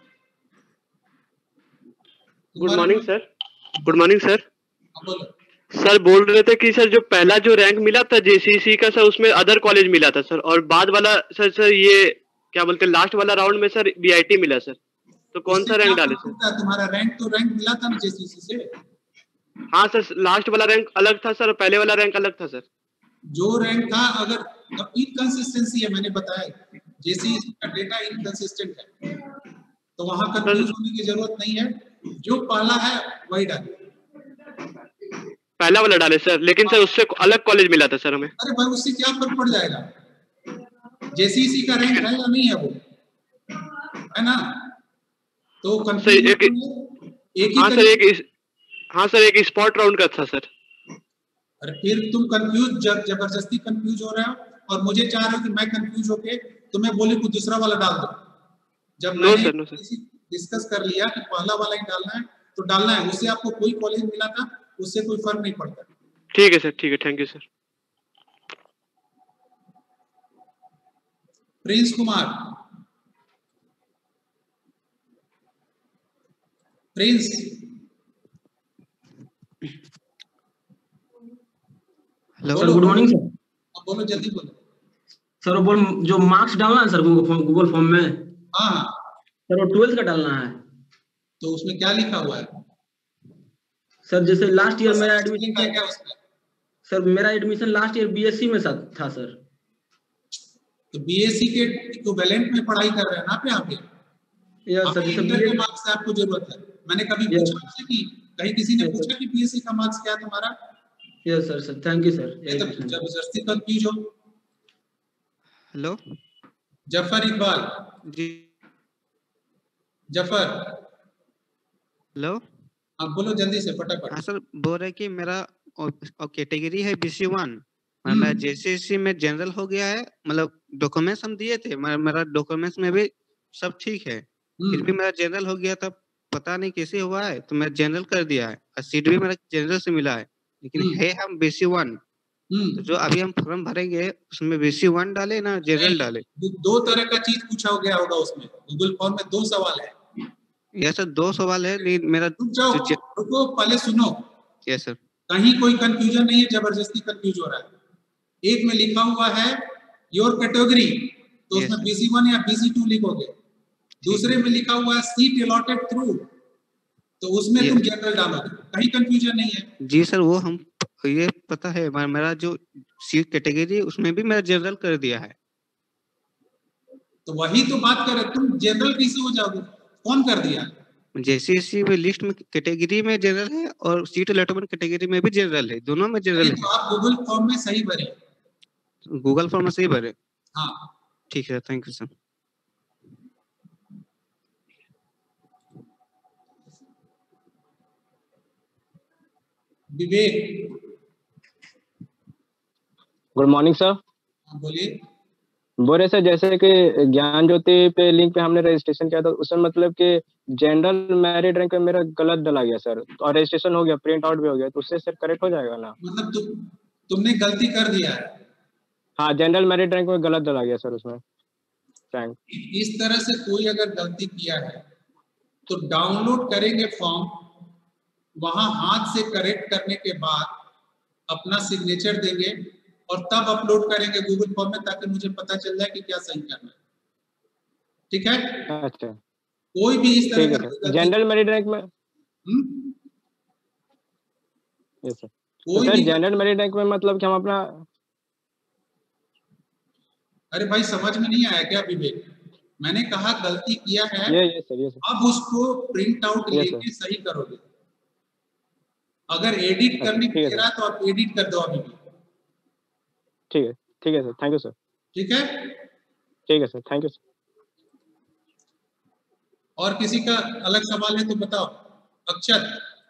S1: Good morning sir. Good morning sir.
S5: बोलो।
S1: सर बोल रहे थे कि सर जो पहला जो रैंक मिला था जेसीसी का सर, उसमें अदर कॉलेज मिला था सर, और बाद वाला सर सर ये क्या बोलते हैं लास्ट वाला राउंड में सर बीआईटी मिला सर, तो कौन सा रैंक डाले सर?
S5: तुम्हारा रैंक तो रैंक मिला था ना जेसीसी से।
S1: हाँ सर, लास्ट वाला रैंक अलग था सर, पहले वाला रैंक अलग था सर।
S5: जो रैंक था, अगर अब इनकंसिस्टेंसी है, मैंने बताया जेसीसी का डेटा इनकंसिस्टेंट है, तो वहां कंफ्यूज होने की जरूरत नहीं है। जो पहला है वही डाले।
S1: पहला वाला डाले सर, लेकिन सर उससे अलग कॉलेज मिला था सर हमें।
S5: अरे भाई, उससे क्या फर्क पड़ जाएगा? जेसीसी का रैंक है या नहीं है वो, है ना? तो कंफ्यूज
S1: एक,
S5: एक
S1: हाँ सर एक हाँ सर एक स्पॉट राउंड का था सर।
S5: अरे फिर तुम कंफ्यूज जब जबरदस्ती कंफ्यूज हो रहे हो, और मुझे चाह रहे हो कि मैं कंफ्यूज होके तुम्हें बोले कुछ दूसरा वाला डाल दो। जब
S1: नो
S5: मैंने
S1: सर, नो सर।
S5: डिस्कस कर लिया कि पहला वाला ही डालना है तो डालना है, उससे आपको कोई कॉलेज मिला था उससे कोई फर्क नहीं पड़ता।
S1: ठीक है सर, ठीक है, thank you sir.
S5: Prince Kumar, Prince
S11: hello sir, good morning sir.
S5: बोलो, जल्दी बोलो
S11: सर। वो जो मार्क्स डालना है सर गूगल फॉर्म में,
S5: हाँ
S11: सर वो ट्वेल्थ का डालना है।
S5: तो उसमें क्या लिखा हुआ है
S11: सर? जैसे लास्ट ईयर मेरा एडमिशन
S5: है क्या उसमें?
S11: सर मेरा एडमिशन लास्ट ईयर बीएससी में था सर।
S5: तो बीएससी के इक्विवेलेंट में पढ़ाई कर रहे हैं ना आप यहाँ पे?
S11: Yes sir.
S5: इंटर के मार्क्स से आपको जरूरत है? मैंने कभी पूछा आपसे कि कहीं किसी ने पूछा कि बीएससी का मार्क्स क्या है तुम्हारा?
S11: Yes sir sir thank you sir.
S5: ये तो जबरदस्ती कंफ्यूज हो।
S12: हेलो
S5: जफर इकबाल
S12: जी।
S5: जफर,
S12: हेलो,
S5: आप बोलो जल्दी से, फटाफट।
S12: हाँ सर, बोल रहे कि मेरा कैटेगरी है बीसी वन, मैं जेसीसी में जनरल हो गया है। मतलब डॉक्यूमेंट्स हम दिए थे, मेरा डॉक्यूमेंट्स में भी सब ठीक है, फिर भी मेरा जनरल हो गया था। पता नहीं कैसे हुआ है, तो मैं जनरल कर दिया है और सीट भी मेरा जनरल से मिला है, लेकिन है हम बीसी वन। तो जो अभी हम फॉर्म भरेंगे उसमें बीसी वन डाले ना जनरल डाले?
S5: दो तरह का चीज पूछा गया होगा उसमें, गूगल फॉर्म में दो सवाल है।
S12: यस सर, दो सवाल है, लेकिन मेरा
S5: रुको, पहले सुनो।
S12: Yes sir.
S5: कहीं कोई कंफ्यूजन नहीं है, जबरदस्ती कंफ्यूज हो रहा है। एक में लिखा हुआ है योर कैटेगरी, तो उसमें बीसी वन या बीसी टू लिखोगे। दूसरे में लिखा हुआ है सीट अलॉटेड थ्रू, तो उसमें तुम जनरल डालोगे। कहीं कंफ्यूजन नहीं है?
S12: जी सर, वो हम ये पता है, मेरा जो सीट कैटेगरी है उसमें भी मेरा जनरल कर दिया है।
S5: तो वही तो बात कर रहे, तुम जनरल कैसे हो जाओगे? कौन कर दिया?
S12: जेसीसी में लिस्ट में कैटेगरी में जनरल है और सीट अलॉटमेंट कैटेगरी में भी जनरल है, दोनों में जनरल है।
S5: तो आप गूगल फॉर्म में सही भरे।
S12: गूगल फॉर्म में सही भरे?
S5: हाँ
S12: ठीक है, thank you sir.
S5: Vivek,
S13: good morning sir.
S5: बोलिए।
S13: बोल रहे सर, जैसे कि ज्ञान ज्योति पे लिंक पे हमने रजिस्ट्रेशन किया था, उसमें मतलब कि जनरल मैरिट रैंक में मेरा गलत डला गया सर, और रजिस्ट्रेशन हो गया, प्रिंट आउट भी हो गया, तो उससे सर करेक्ट हो जाएगा ना?
S5: मतलब तु, तुमने गलती कर दिया है?
S13: हाँ, जनरल मैरिट रैंक में गलत डला गया सर उसमें रैंक।
S5: इस तरह से कोई अगर गलती किया है तो डाउनलोड करेंगे फॉर्म, वहां हाथ से करेक्ट करने के बाद अपना सिग्नेचर देंगे और तब अपलोड करेंगे गूगल फॉर्म में, ताकि मुझे पता चल जाए कि क्या सही करना है। ठीक है?
S13: अच्छा,
S5: कोई भी इस तरह
S13: का जनरल मेरिट रैंक में यस सर। तो सर जनरल मेरिट रैंक में मतलब कि हम अपना
S5: अरे भाई समझ में नहीं आया क्या विवेक? मैंने कहा गलती किया है,
S13: ये ये सर ये सर
S5: अब उसको प्रिंट आउट
S13: ये
S5: लेके सही करोगे। अगर एडिट करने
S13: ठीक है
S5: के रहा तो आप एडिट कर दो अभी भी।
S13: ठीक है ठीक है सर, थैंक यू सर।
S5: ठीक है
S13: ठीक है सर, थैंक यू सर।
S5: और किसी का अलग सवाल है तो बताओ। Akshat.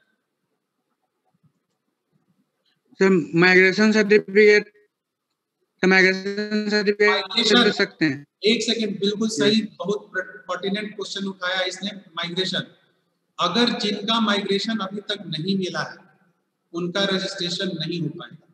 S14: Sir migration certificate migration certificate दे सकते हैं?
S5: एक सेकंड, बिल्कुल सही, बहुत पर्टिनेंट क्वेश्चन उठाया इसने। माइग्रेशन, अगर जिनका माइग्रेशन अभी तक नहीं मिला है उनका रजिस्ट्रेशन नहीं हो पाएगा।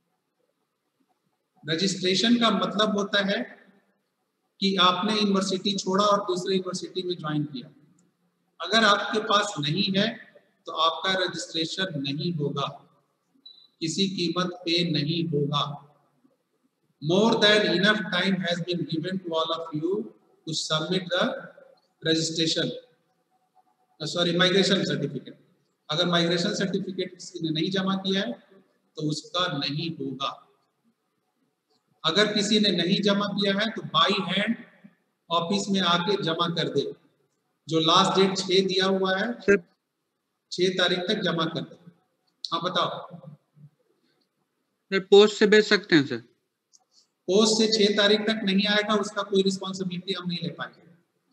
S5: रजिस्ट्रेशन का मतलब होता है कि आपने यूनिवर्सिटी छोड़ा और दूसरे यूनिवर्सिटी में ज्वाइन किया। अगर आपके पास नहीं है तो आपका रजिस्ट्रेशन नहीं होगा, किसी कीमत पे नहीं होगा। More than enough time has been given to all of you to submit the registration, uh, sorry migration certificate. अगर माइग्रेशन सर्टिफिकेट किसी ने नहीं जमा किया है तो उसका नहीं होगा। अगर किसी ने नहीं जमा किया है तो बाई हैंड ऑफिस में आके जमा कर दे। जो लास्ट डेट छह दिया हुआ है, छह तारीख तक जमा कर दे। हाँ बताओ।
S14: सर पोस्ट से भेज सकते हैं सर?
S5: पोस्ट से छह तारीख तक नहीं आएगा, उसका कोई रिस्पॉन्सिबिलिटी हम नहीं ले पाएंगे।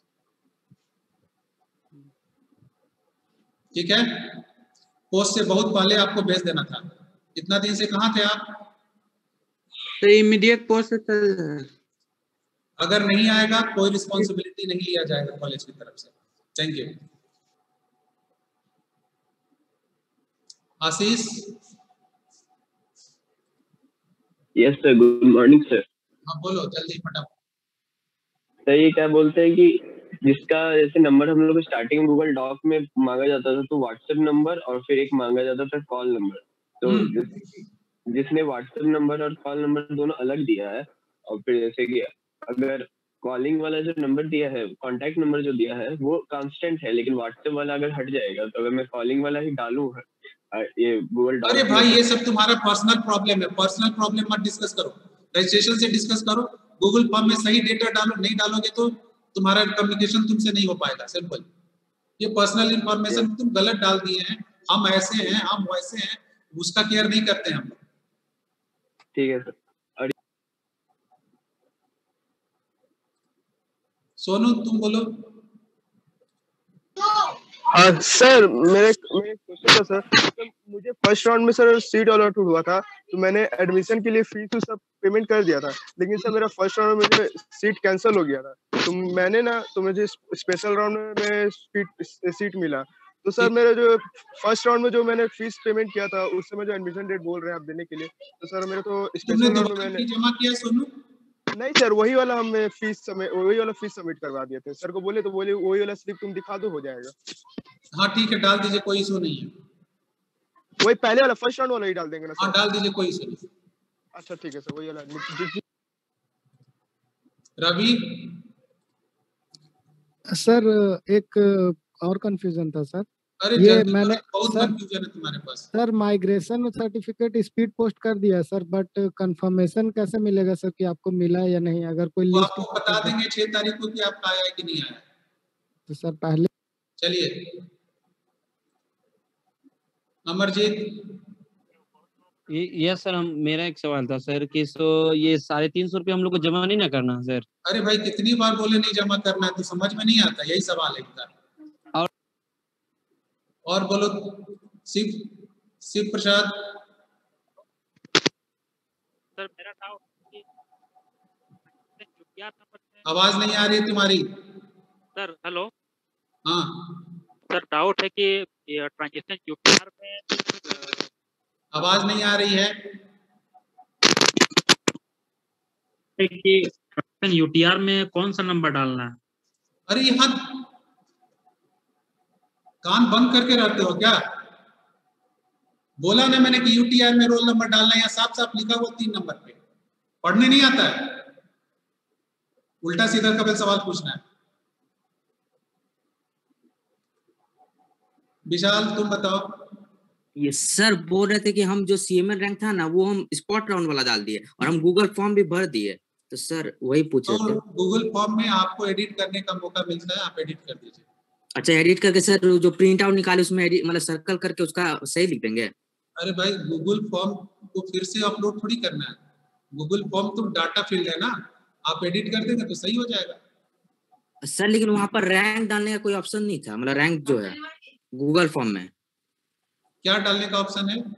S5: ठीक है, पोस्ट से बहुत पहले आपको भेज देना था। इतना दिन से कहाँ थे आप?
S14: तो इमीडिएट पोस्ट से चल जाए।
S5: अगर नहीं आएगा कोई रिस्पॉन्सिबिलिटी नहीं लिया जाएगा कॉलेज की तरफ से। Thank you. Ashish.
S15: Yes sir, good morning sir.
S5: हाँ बोलो जल्दी फटाफट।
S15: सर ये क्या बोलते हैं कि जिसका जैसे नंबर हम लोग को स्टार्टिंग में गूगल डॉक में मांगा जाता था तो व्हाट्सएप नंबर और फिर एक मांगा जाता था कॉल नंबर। तो जिस, जिसने व्हाट्सएप नंबर और कॉल नंबर दोनों अलग दिया है, और फिर जैसे कि अगर कॉलिंग वाला जो नंबर दिया है, कॉन्टैक्ट नंबर जो दिया है वो कांस्टेंट है, लेकिन व्हाट्सएप वाला अगर हट जाएगा तो अगर मैं कॉलिंग वाला ही डालूं ये गूगल डॉक।
S5: अरे भाई ये सब तुम्हारा पर्सनल प्रॉब्लम है, पर्सनल प्रॉब्लम मत डिस्कस करो, रजिस्ट्रेशन से डिस्कस करो। गूगल फॉर्म में सही डेटा डालो, नहीं डालोगे तो तुम्हारा कम्युनिकेशन तुमसे नहीं हो पाएगा। सिंपल। ये पर्सनल इंफॉर्मेशन तुम गलत डाल दिए हैं, हम ऐसे हैं हम वैसे हैं, उसका केयर नहीं करते हम लोग।
S15: ठीक है सर।
S5: सोनू तुम बोलो।
S16: हाँ सर, मेरे मेरे क्वेश्चन था सर, तो मुझे फर्स्ट राउंड में सर सीट अलॉट हुआ था तो मैंने एडमिशन के लिए फीस तो सब पेमेंट कर दिया था, लेकिन सर मेरा फर्स्ट राउंड में मुझे सीट कैंसिल हो गया था। तो मैंने ना तो मुझे स्पेशल राउंड में सीट सीट मिला। तो सर मेरा जो फर्स्ट राउंड में जो मैंने फीस पेमेंट किया था उस समय जो एडमिशन डेट बोल रहे हैं आप देने के लिए, तो सर मेरे तो स्पेशल राउंड में मैंने
S5: जमा किया। सोनू
S16: नहीं सर, वही वाला हमें फीस समय वही वाला फीस सबमिट करवा दिए थे। सर को बोले तो बोले वही वाला स्लिप तुम दिखा दो, हो जाएगा।
S5: हाँ ठीक है, डाल दीजिए, कोई इशू नहीं है।
S16: वही पहले वाला फर्स्ट राउंड वाला ही डाल देंगे ना सर?
S5: हाँ डाल दीजिए, कोई इशू नहीं।
S16: अच्छा ठीक है सर, वही वाला।
S5: रवि।
S8: सर एक और कंफ्यूजन था सर।
S5: अरे
S8: ये मैंने
S5: बहुत
S8: सर
S5: कंफ्यूजन है तुम्हारे पास।
S8: Sir migration certificate speed post कर दिया सर, बट कंफर्मेशन कैसे मिलेगा सर कि आपको मिला है या नहीं? अगर कोई
S5: वो
S8: लिस्ट
S5: आपको बता देंगे छह तारीख को कि आपका आया है कि नहीं आया।
S8: तो सर पहले
S5: चलिए अमरजीत।
S17: यस सर, हम मेरा एक सवाल था सर कि सो ये साढ़े तीन सौ रुपये हम लोग को जमा नहीं ना करना सर?
S5: अरे भाई कितनी बार बोले नहीं जमा करना है, तो समझ में नहीं आता, यही सवाल है इनका।
S17: और
S5: और बोलो शिव शिव प्रसाद।
S18: सर मेरा डाउट
S5: आवाज नहीं आ रही तुम्हारी।
S18: Sir hello.
S5: हाँ
S18: सर डाउट है कि ये ट्रांजेक्शन यूपीआर में
S5: आवाज नहीं आ रही है
S18: कि यूटीआर में कौन सा नंबर डालना है?
S5: अरे यहाँ कान बंद करके रहते हो क्या? बोला ना मैंने कि यूटीआर में रोल नंबर डालना है, यहाँ साफ साफ लिखा हुआ तीन नंबर पे। पढ़ने नहीं आता है, उल्टा सीधा कभी सवाल पूछना है। विशाल तुम बताओ।
S19: ये सर बोल रहे थे कि हम जो सीएमए रैंक था ना वो हम स्पॉट राउंड वाला डाल दिए और हम गूगल फॉर्म भी भर दिए, तो सर वही पूछ रहे
S5: तो
S19: थे।
S5: गूगल फॉर्म में आपको एडिट करने का मौका मिलता है, आप एडिट कर दीजिए।
S19: अच्छा एडिट करके सर जो प्रिंट आउट निकाले उसमें edit- मतलब सर्कल करके उसका सही लिख देंगे।
S5: अरे भाई गूगल फॉर्म को फिर से अपलोड थोड़ी करना है, गूगल फॉर्म तो डाटा फील्ड है ना, आप एडिट कर देंगे तो सही हो जाएगा।
S19: सर लेकिन वहां पर रैंक डालने का कोई ऑप्शन नहीं था, मतलब रैंक जो है गूगल फॉर्म में।
S5: क्या डालने का ऑप्शन है?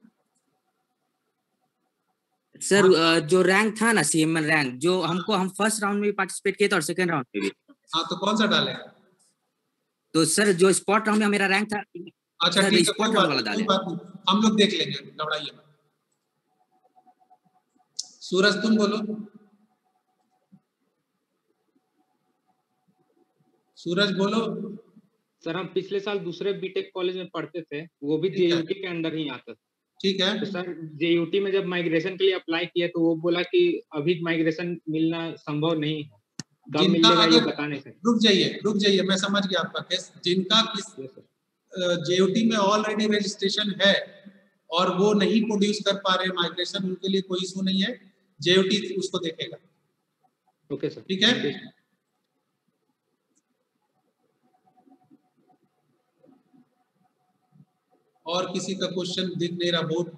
S19: सर अ, जो रैंक था ना सीएमएल रैंक, जो हमको हम फर्स्ट राउंड में भी पार्टिसिपेट किए थे और सेकंड राउंड में भी।
S5: हाँ तो कौन सा डाले?
S19: तो सर जो स्पॉट राउंड में मेरा रैंक था,
S5: अच्छा
S19: सर
S5: ठीक है,
S19: स्पॉट
S5: कोई
S19: राउंड
S5: बात
S19: वाला
S5: नहीं,
S19: डाले।
S5: कोई बात नहीं, हम लोग देख लेंगे, घबराइए मत। सूरज तुम बोलो। सूरज बोलो।
S20: सर हम पिछले साल दूसरे बीटेक कॉलेज में पढ़ते थे, वो भी जेयूटी के अंडर ही आता था।
S5: ठीक है।
S20: तो सर जेयूटी में जब माइग्रेशन के लिए अप्लाई किया तो वो बोला कि अभी माइग्रेशन मिलना संभव नहीं है, कब
S5: जिनका
S20: मिलेगा ये
S5: अगर
S20: बता नहीं सकते।
S5: रुक जाइए रुक जाइए मैं समझ गया आपका केस। जिनका किस जेयूटी में ऑलरेडी रजिस्ट्रेशन है और वो नहीं प्रोड्यूस कर पा रहे माइग्रेशन, उनके लिए कोई इशू नहीं है, जेयूटी उसको देखेगा।
S20: Okay sir.
S5: ठीक है। और किसी का क्वेश्चन दिख नहीं रहा बहुत।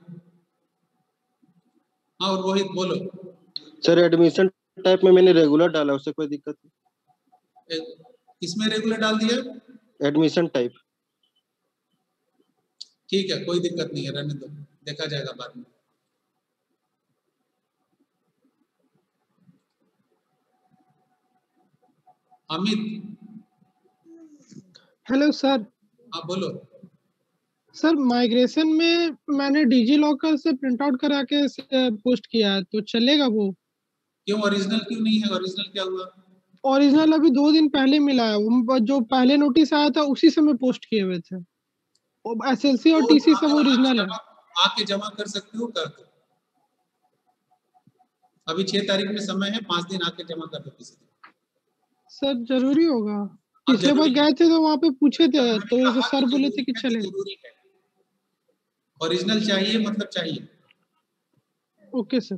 S5: हाँ और रोहित बोलो।
S16: सर एडमिशन टाइप में मैंने रेगुलर डाला, उससे कोई दिक्कत नहीं?
S5: किसमें रेगुलर डाल दिया?
S16: Admission type.
S5: ठीक है कोई दिक्कत नहीं है, रहने दो, देखा जाएगा बाद में। अमित।
S21: Hello sir.
S5: हाँ बोलो।
S21: सर माइग्रेशन में मैंने डिजी लॉकर से प्रिंट आउट करा के पोस्ट किया है, तो चलेगा वो?
S5: क्यों ओरिजिनल क्यों नहीं है? ओरिजिनल क्या हुआ?
S21: ओरिजिनल अभी दो दिन पहले मिला है, वो जो पहले नोटिस आया था उसी समय पोस्ट किए हुए थे। एसएलसी और टीसी सब ओरिजिनल है।
S5: आके जमा कर सकते हो, कर दो। अभी छह तारीख में समय है, पांच दिन आके जमा कर दो किसी दिन।
S21: सर जरूरी होगा? पिछले बार गए थे तो वहाँ पे पूछे थे तो सर बोले थे कि चलेगा।
S5: ओरिजिनल चाहिए मतलब चाहिए।
S21: Okay sir.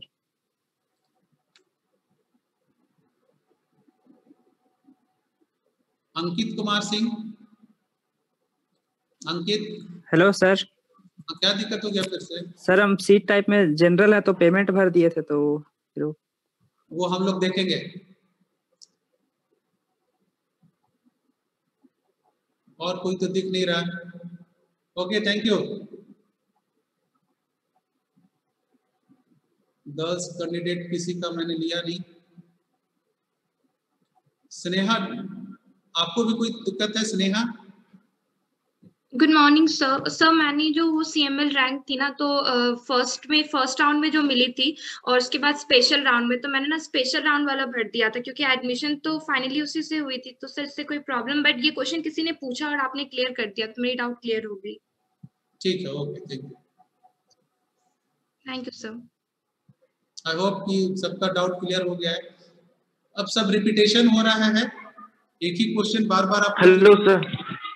S5: Ankit Kumar Singh. Ankit.
S22: Hello sir.
S5: क्या दिक्कत हो गया फिर से?
S22: सर हम सीट टाइप में जनरल है तो पेमेंट भर दिए थे, तो फिर
S5: वो हम लोग देखेंगे। और कोई तो दिख नहीं रहा। Okay thank you. Girls candidate किसी का मैंने लिया नहीं। स्नेहा, आपको भी कोई दिक्कत है? Sneha.
S23: Good morning sir. Sir मैंने जो वो सीएमएल रैंक थी ना, तो फर्स्ट में फर्स्ट राउंड में जो मिली थी और उसके बाद स्पेशल राउंड में, तो मैंने ना स्पेशल राउंड वाला भर दिया था क्योंकि एडमिशन तो फाइनली उसी से हुई थी। तो सर इससे कोई प्रॉब्लम? बट ये क्वेश्चन किसी ने पूछा और आपने क्लियर कर दिया तो मेरी डाउट क्लियर हो गई।
S5: ठीक है okay thank you.
S23: Thank you sir.
S5: I hope कि सबका डाउट क्लियर हो गया है। अब सब रिपीटेशन हो रहा है, एक ही क्वेश्चन बार बार आप।
S24: Hello sir.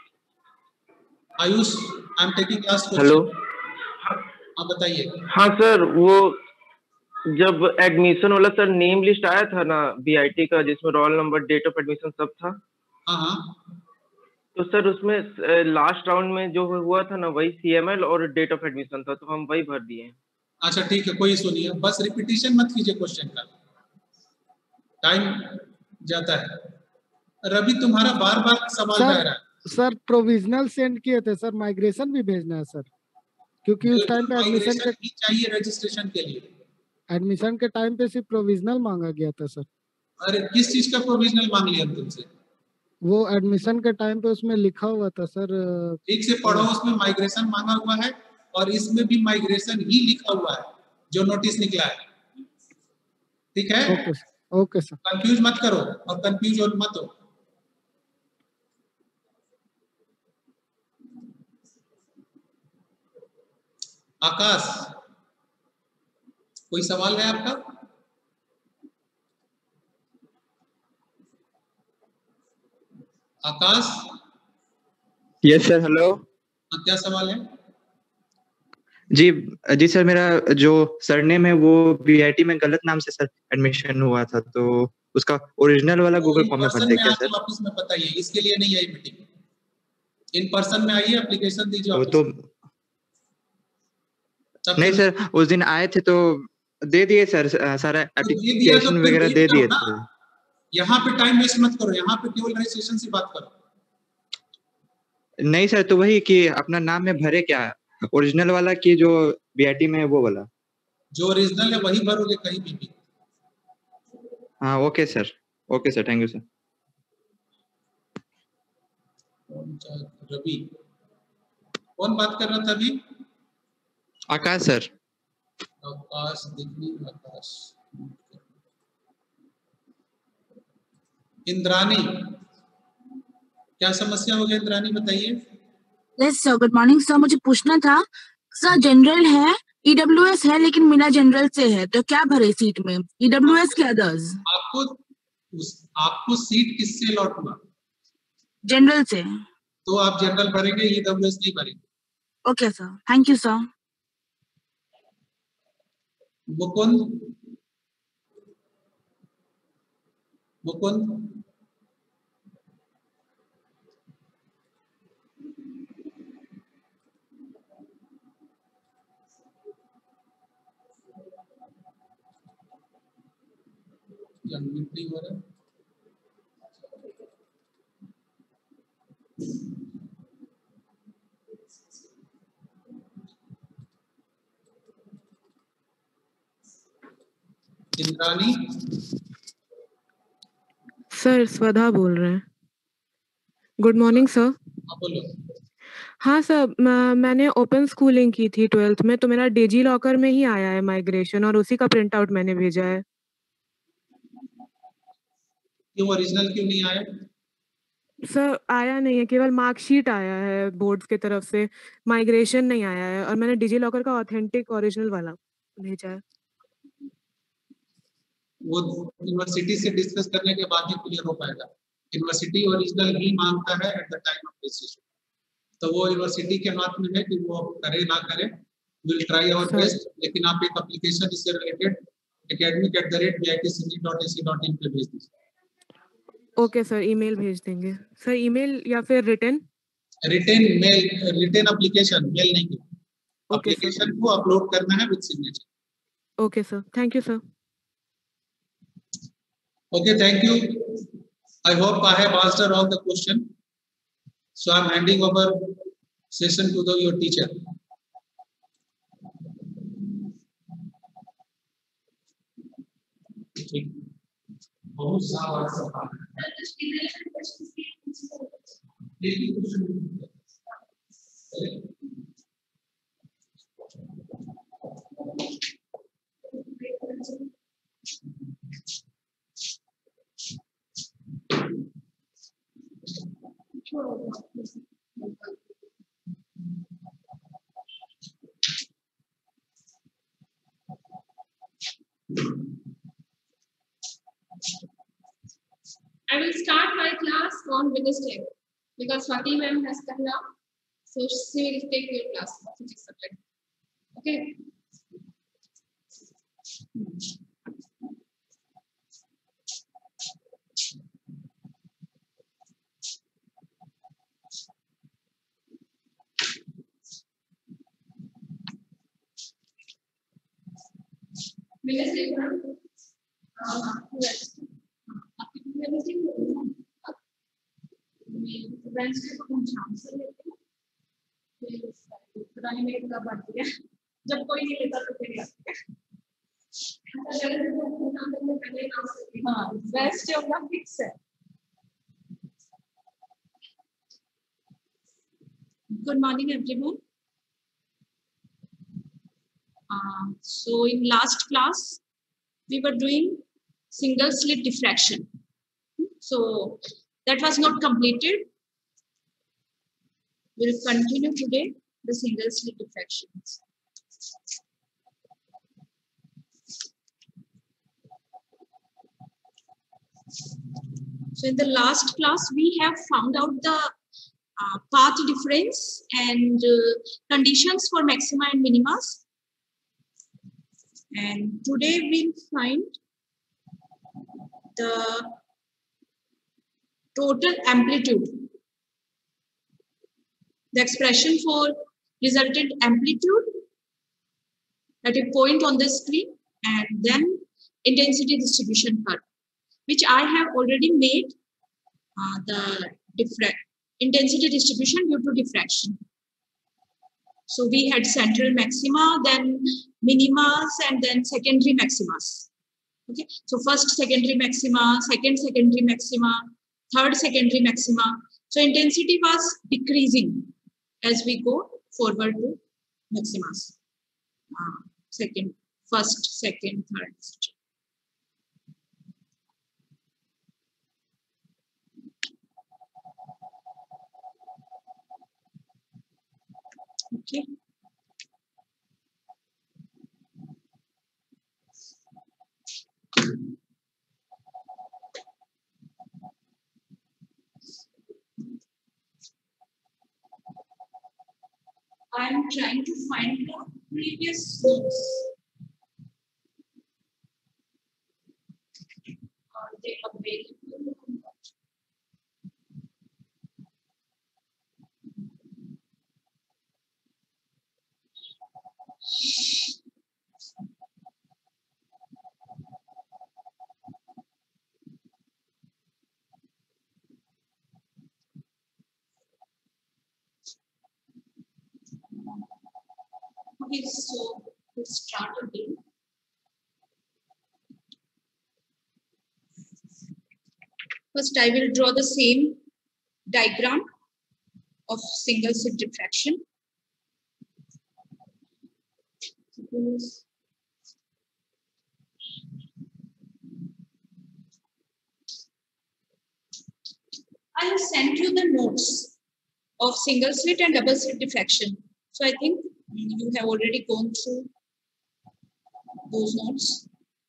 S5: Ayush I am taking last question.
S24: Hello.
S5: हाँ बताइए।
S24: हाँ सर, वो जब एडमिशन वाला सर नेम लिस्ट आया था ना बीआईटी का, जिसमें roll number date of admission सब था,
S5: हाँ हाँ,
S24: तो सर उसमें लास्ट राउंड में जो हुआ था ना वही सीएमएल और डेट ऑफ एडमिशन था, तो हम वही भर दिए।
S5: अच्छा ठीक है कोई इशू नहीं है, बस रिपीटेशन मत कीजिए क्वेश्चन का, टाइम जाता है। रवि तुम्हारा बार बार सवाल रह रहा है।
S8: सर प्रोविजनल सेंड किए थे सर, माइग्रेशन भी भेजना है सर, क्योंकि उस टाइम पे एडमिशन के
S5: ही चाहिए रजिस्ट्रेशन के लिए।
S8: एडमिशन के टाइम पे सिर्फ प्रोविजनल मांगा गया था सर।
S5: अरे किस चीज का प्रोविजनल मांग लिया तुमसे?
S8: वो एडमिशन के टाइम पे उसमें लिखा हुआ था सर।
S5: ठीक से पढ़ो, उसमें माइग्रेशन मांगा हुआ है और इसमें भी माइग्रेशन ही लिखा हुआ है जो नोटिस निकला है। ठीक है
S8: ओके ओके सर।
S5: कंफ्यूज मत करो और कंफ्यूज और मत हो। आकाश कोई सवाल है आपका? आकाश।
S24: Yes sir. हेलो।
S5: क्या सवाल है?
S2: जी जी सर, मेरा जो सरनेम है वो बीआईटी में गलत नाम से सर एडमिशन हुआ था, तो उसका ओरिजिनल वाला गूगल फॉर्म में भर
S5: पर्सन
S2: दे
S5: में
S2: क्या
S5: आके
S2: सर?
S5: ऑफिस में बताइए, इसके लिए नहीं आई मीटिंग। इन पर्सन में आइए, एप्लीकेशन दीजिए
S2: वो
S5: ऑफिस
S2: तो
S5: में। तब
S2: नहीं
S5: फिर
S2: सर, उस दिन आए थे तो दे दिए सर, सारा
S5: तो दे दिया तो
S2: एप्लीकेशन
S5: फिर
S2: वगैरह
S5: वेट
S2: दे
S5: करो
S2: दिए
S5: ना।
S2: थे।
S5: यहाँ पे टाइम वेस्ट मत करो, यहाँ पे केवल रजिस्ट्रेशन से बात करो।
S2: नहीं सर, तो वही कि अपना नाम में भरे क्या, ओरिजिनल वाला कि जो बीआईटी में है वो वाला?
S5: जो ओरिजिनल है वही भरोगे कहीं भी, भी।
S2: हाँ okay sir, okay sir, thank you sir.
S5: Ravi, कौन बात कर रहा था अभी?
S2: आकाश सर।
S5: आकाश, दिखनी आकाश। इंद्रानी, क्या समस्या हो गया इंद्रानी, बताइए।
S3: Yes sir, good morning sir. मुझे पूछना था सर, जनरल है, ईडब्ल्यूएस है, लेकिन मेरा जनरल से है, तो क्या भरे सीट में, ईडब्ल्यूएस के अदर्स?
S5: आपको उस, आपको सीट किससे अलॉट हुआ?
S3: जनरल से।
S5: तो आप जनरल भरेंगे, ईडब्ल्यूएस नहीं भरेंगे।
S3: Okay sir, thank you sir.
S5: Mukund, Mukund, नहीं हो रहा। इंद्रानी,
S6: सर स्वधा बोल रहे हैं। Good morning sir.
S5: हाँ बोलो।
S6: हाँ सर, म- मैंने ओपन स्कूलिंग की थी ट्वेल्थ में, तो मेरा डिजी लॉकर में ही आया है माइग्रेशन, और उसी का प्रिंट आउट मैंने भेजा है।
S5: क्यों ओरिजिनल क्यों नहीं आया?
S6: सर आया नहीं है, केवल मार्कशीट आया है बोर्ड की तरफ से, माइग्रेशन नहीं आया है, और मैंने डिजी लॉकर का ऑथेंटिक ओरिजिनल वाला भेजा है।
S5: वो यूनिवर्सिटी से डिस्कस करने के बाद ही क्लियर हो पाएगा। यूनिवर्सिटी ओरिजिनल ही मांगता है at the time of registration, तो वो यूनिवर्सिटी के हाथ में है कि वो करे ना करे। विल ट्राई आवर बेस्ट, लेकिन आप एक एप्लीकेशन इससे related academic at the rate b i t c g dot a c dot in पे भेज दीजिए।
S6: ओके सर, ईमेल भेज देंगे सर। ईमेल या फिर written?
S5: Written mail, written application, mail नहीं। एप्लीकेशन को अपलोड करना है with signature.
S6: Okay sir, thank you sir.
S5: Okay, thank you. I hope I have answered all the question. So I'm handing over session to the your teacher. बहुत सारा सवाल
S7: I will start my class on Wednesday because Swati ma'am has come now, so she will take your class. Okay. Wednesday, ma'am. Uh, yes. Wednesday को हम शाम से लेते हैं, फिर पता नहीं मेरे कब आती है, जब कोई नहीं लेता तो फिर आती है। हाँ, वेंसडे होगा फिक्स है। Good morning everyone. Uh, so in last class we were doing single slit diffraction. So that was not completed. We will continue today the single slit diffractions. So in the last class we have found out the uh, path difference and uh, conditions for maxima and minimas. And today we'll find the total amplitude, the expression for resultant amplitude at a point on the screen, and then intensity distribution curve, which I have already made uh, the different intensity distribution due to diffraction. So we had central maxima, then minimas, and then secondary maximas. Okay, so first secondary maxima, second secondary maxima, third secondary maxima. So intensity was decreasing as we go forward to maximas. Uh, second, first, second, third, et cetera. Okay. I'm trying to find the previous notes. Are they available? Okay, so let's start again. First, I will draw the same diagram of single slit diffraction. Suppose I have sent you the notes of single slit and double slit diffraction. So I think you have already gone through those notes.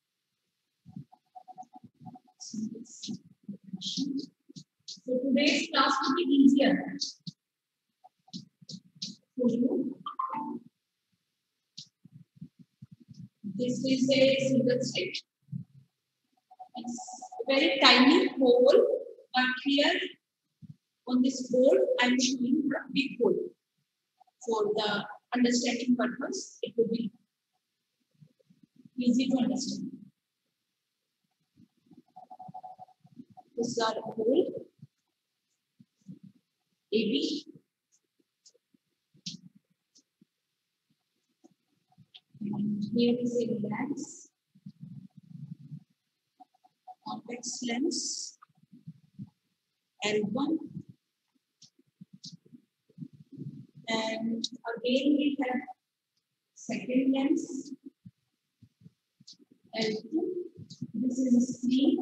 S7: So today's class will be easier for you. This is a single slit. It's a very tiny hole, but here on this board I'm showing a big hole. For the understanding purpose, it will be easy to understand. This is our hole A B. And here is a lens, convex lens, L one. And again we have second lens, L two. This is a screen.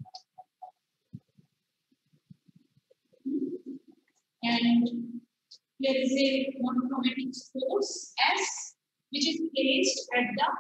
S7: And here is a monochromatic source S, which is placed at the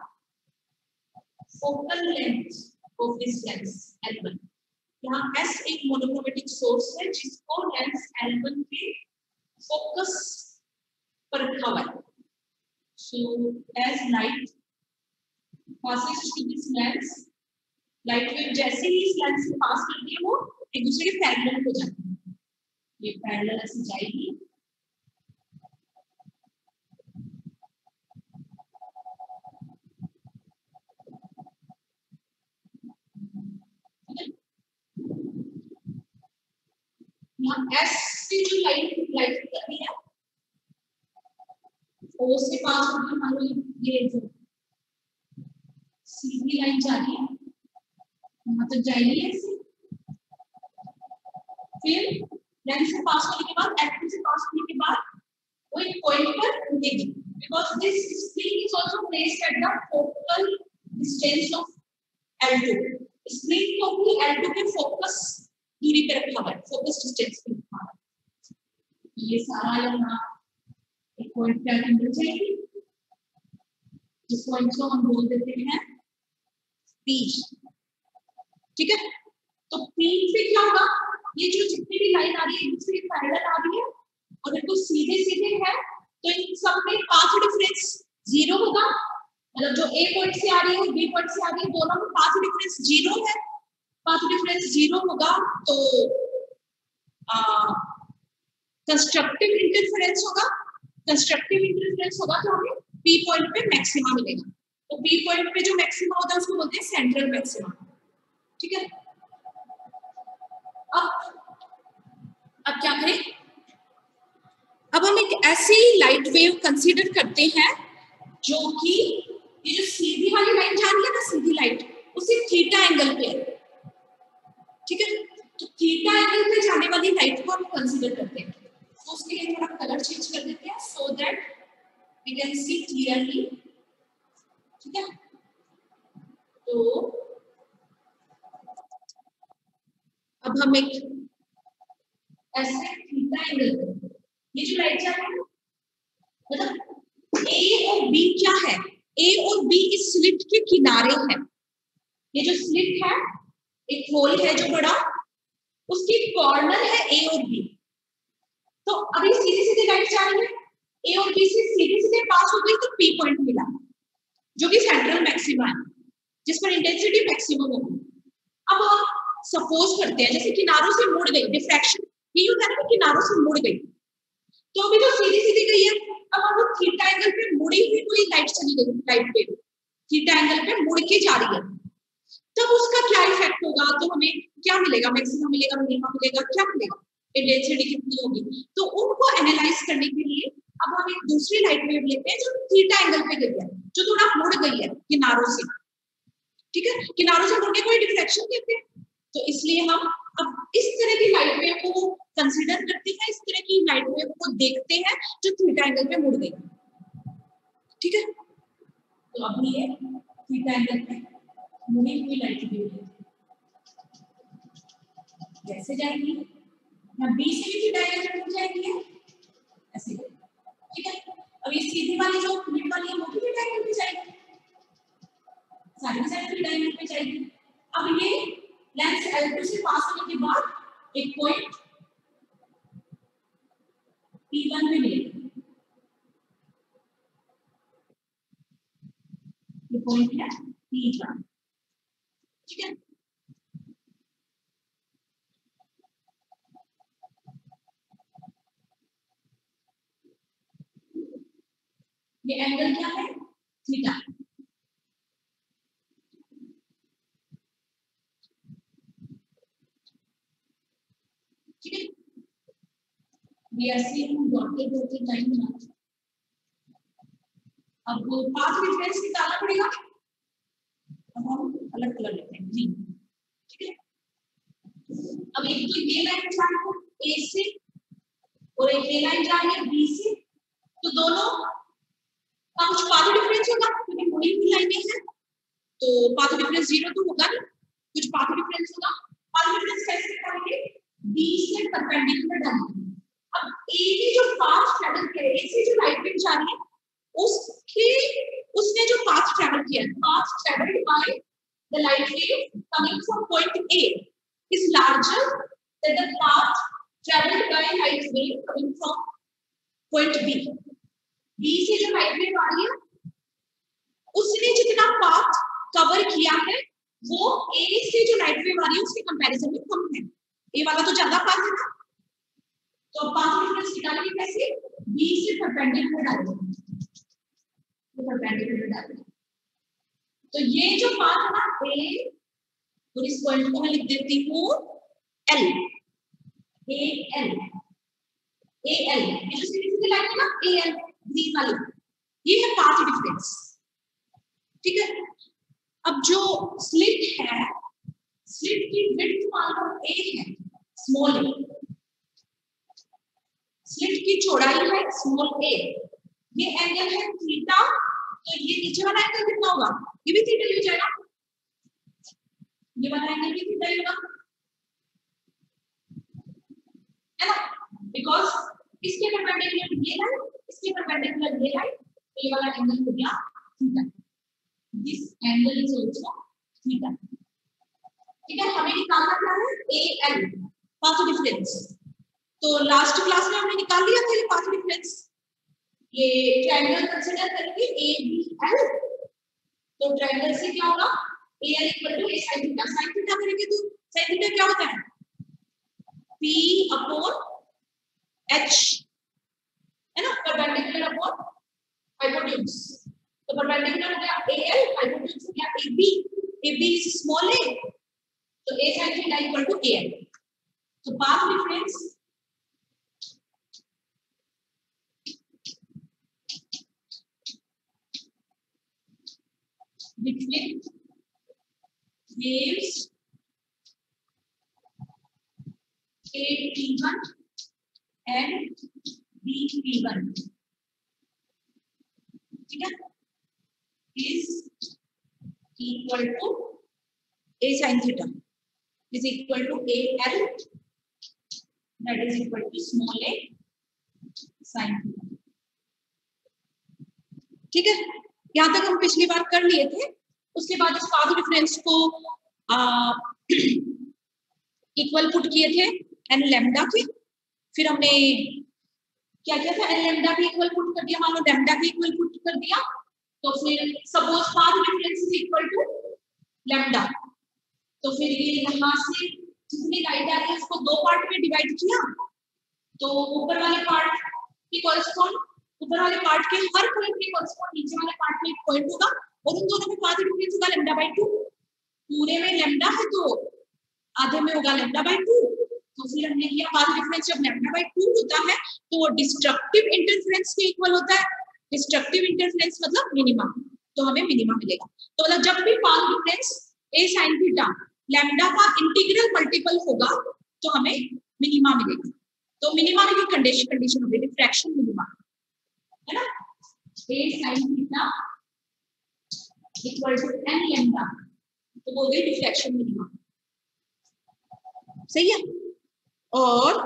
S7: focal length of this lens L one. यहाँ S एक monochromatic source है जिसको lens L one के focus पर रखा हुआ है. So as light passes through this lens, light wave जैसे ही इस lens से pass करती है वो एक दूसरे के parallel हो जाती है. ये parallel ऐसे जाएगी. यहाँ S से जो लाइट लाइट करनी है O से पास होकर मान लो ये जो सीधी लाइन जा रही है वहां तक जाएगी ऐसे, फिर लाइन से पास होने के बाद L two से पास होने के बाद वो एक पॉइंट पर रुकेगी, because this spring is also placed at the focal distance of L two. Spring को भी L two के फोकस दूरी पे रखा हुआ है, फोकस डिस्टेंस पे रखा हुआ है. ये सारा यहाँ एक पॉइंट पे अंदर जाएगी, जिस पॉइंट को हम बोल देते हैं P. ठीक है, तो P से क्या होगा, ये जो जितनी भी लाइन आ रही है दूसरी पैरेलल आ रही है, और बिल्कुल सीधे सीधे है तो इन सब में पाथ डिफरेंस जीरो होगा, मतलब जो ए पॉइंट से आ रही है बी पॉइंट से आ रही है दोनों में पाथ डिफरेंस जीरो है, पाथ डिफरेंस जीरो होगा तो कंस्ट्रक्टिव इंटरफेरेंस होगा, कंस्ट्रक्टिव इंटरफेरेंस होगा तो हमें पी पॉइंट पे मैक्सिमा मिलेगा। तो पी पॉइंट पे जो मैक्सिमा होता है उसको बोलते हैं सेंट्रल मैक्सिमा, ठीक है। अब अब क्या करें, अब हम एक ऐसी लाइट वेव कंसीडर करते हैं जो कि ये जो सीधी वाली लाइन जा रही है ना, सीधी लाइट उसी थीटा एंगल पे है, ठीक है। तो थीटा एंगल पे जाने वाली लाइट को हम कंसीडर करते हैं, तो उसके लिए थोड़ा कलर चेंज कर देते हैं so that we can see clearly, ठीक है। तो अब हम एक ऐसे थीटा एंगल, ये जो लाइट जा रही है मतलब ए और बी क्या है, ए और बी इस स्लिट के किनारे है, ये जो स्लिट है एक होल है जो बड़ा, उसकी कॉर्नर है ए और बी। तो अभी सीधी सीधी लाइट जा रही है, ए और बी से सीधे सीधे पास हो गई तो पी पॉइंट मिला जो कि सेंट्रल मैक्सिमा है जिस पर इंटेंसिटी मैक्सिमम होगी। अब हम सपोज करते हैं जैसे किनारों से मुड़ गई, डिफ्रैक्शन ये होता है ना, किनारों से मुड़ गई तो अभी तो सीधी सीधी गई है, अब हम लोग थीटा एंगल पे मुड़ी हुई कोई लाइट चली गई, लाइट वेव थीटा एंगल पे मुड़ के जा रही है, तब उसका क्या इफेक्ट होगा, तो हमें क्या मिलेगा, मैक्सिमम मिलेगा, मिनिमम मिलेगा, क्या मिलेगा, इंटेंसिटी कितनी होगी। तो उनको एनालाइज करने के लिए अब हम एक दूसरी लाइट वेव लेते हैं जो थीटा एंगल पे गई है, जो थोड़ा मुड़ गई है किनारों से, ठीक है। किनारों से मुड़ने को डिफ्रैक्शन कहते हैं, तो इसलिए हम अब इस तरह की लाइट वेव को कंसीडर करते हैं, इस तरह की लाइट वेव को देखते हैं जो थीटा एंगल पे मुड़ गई, ठीक है। तो अब ये थीटा एंगल पे मुड़ी हुई लाइट वेव कैसे जाएगी, ना बी से भी थीटा एंगल पे मुड़ जाएगी ऐसे, ठीक है। अब ये सीधी वाली जो मिड वाली है वो भी थीटा एंगल पे जाएगी, सारी सारी थीटा एंगल पे जाएगी। अब ये लेंस एल टू से पास होने के बाद एक पॉइंट पी वन में मिलेगा, ये पॉइंट है पी वन, ठीक है। ये एंगल क्या है, थीटा, ठीक है। We are seeing dotted dotted line now. अब पाथ डिफरेंस निकालना पड़ेगा, अब हम अलग कलर लेते हैं ग्रीन, ठीक है। अब एक तो ये लाइन जा रही है ए से और एक ये लाइन जा रही है बी से, तो दोनों का कुछ पाथ डिफरेंस होगा क्योंकि मुड़ी हुई लाइनें हैं, तो पाथ डिफरेंस जीरो तो होगा नहीं, कुछ पाथ डिफरेंस होगा। पाथ डिफरेंस कैसे निकालेंगे, बी से परपेंडिकुलर डालेंगे। अब ए की जो पाथ ट्रैवल किया है, ए से जो लाइट वेव जा रही है उसके उसने जो पाथ ट्रैवल किया है, path travelled by the light wave coming from point A is larger than the path travelled by light wave coming from point B. B से जो लाइट वेव आ रही है उसने जितना पाथ कवर किया है वो ए से जो लाइट वेव आ रही है उसके कंपैरिजन में कम है, ए वाला तो ज्यादा पाथ है ना, तो पाथ डिफरेंस निकालेंगे कैसे, बी से परपेंडिकुलर डालेंगे, परपेंडिकुलर डालेंगे। तो ये जो पाथ है ना ए, और इस पॉइंट को मैं लिख देती हूँ L, A L, A L, ये जो सीधी सीधी लाइन है ना ए एल ग्रीन वाली, ये है पाथ डिफरेंस, ठीक है। अब जो स्लिट है, स्लिट की विड्थ मान लो ए है, स्मॉल ए, स्लिट की चौड़ाई है स्मॉल ए, ये एंगल है थीटा, तो ये नीचे वाला एंगल कितना होगा, ये भी थीटा ही जाएगा, ये वाला एंगल भी थीटा ही होगा, है ना, बिकॉज इसके परपेंडिकुलर ये लाइन, इसके परपेंडिकुलर ये लाइन, तो ये वाला एंगल हो गया theta, this angle is also theta, ठीक है। हमें निकालना क्या है, ए एल पाथ डिफरेंस, तो लास्ट क्लास में हमने निकाल लिया था ये पाथ डिफरेंस। ये ट्रायंगल कंसीडर करेंगे ए बी एल, तो ट्रायंगल से क्या होगा, A L equal to A sine theta. Sine theta करेंगे तो साइन थीटा क्या होता है, P अपॉन H, है ना, परपेंडिकुलर अपॉन हाइपोटेन्यूज। तो परपेंडिकुलर हो गया A L, हाइपोटेन्यूज हो गया A B, A B is small a, तो A sin theta equal to A L। तो path difference between waves A P one and B P one, ठीक है, is equal to A sin theta is equal to A L, that is equal to small a sin theta। ठीक है, यहाँ तक हम पिछली बार कर लिए थे। उसके बाद इस पाथ डिफरेंस को इक्वल पुट किए थे एन लैम्डा के, फिर हमने क्या किया था, एन लैम्डा के इक्वल पुट कर दिया, मान लो लैम्डा के इक्वल पुट कर दिया, तो फिर suppose path difference is equal to lambda, तो फिर ये यहाँ से जितनी लाइट आ रही है उसको दो पार्ट में डिवाइड किया, तो ऊपर वाले पार्ट की कॉरेस्पॉन्ड ऊपर वाले पार्ट के हर पॉइंट के कॉरेस्पॉन्ड नीचे वाले पार्ट में एक पॉइंट होगा, और उन दोनों में पाथ डिफरेंस होगा लैम्डा बाय टू। पूरे में लैम्डा है तो आधे में होगा लैम्डा बाय टू, तो फिर हमने किया पाथ डिफरेंस जब लैम्डा बाय टू होता है तो वो डिस्ट्रक्टिव इंटरफेरेंस के इक्वल होता है। डिस्ट्रक्टिव इंटरफेरेंस मतलब मिनिमा, तो हमें मिनिमा मिलेगा। तो मतलब जब भी path difference a sin theta lambda का इंटीग्रल मल्टीपल होगा तो हमें मिनिमा मिलेगा। तो मिनिमा की कंडीशन कंडीशन होगी डिफ्रैक्शन मिनिमा, है ना, a sin theta equal to n lambda, तो वो गई डिफ्रैक्शन मिनिमा, सही है। और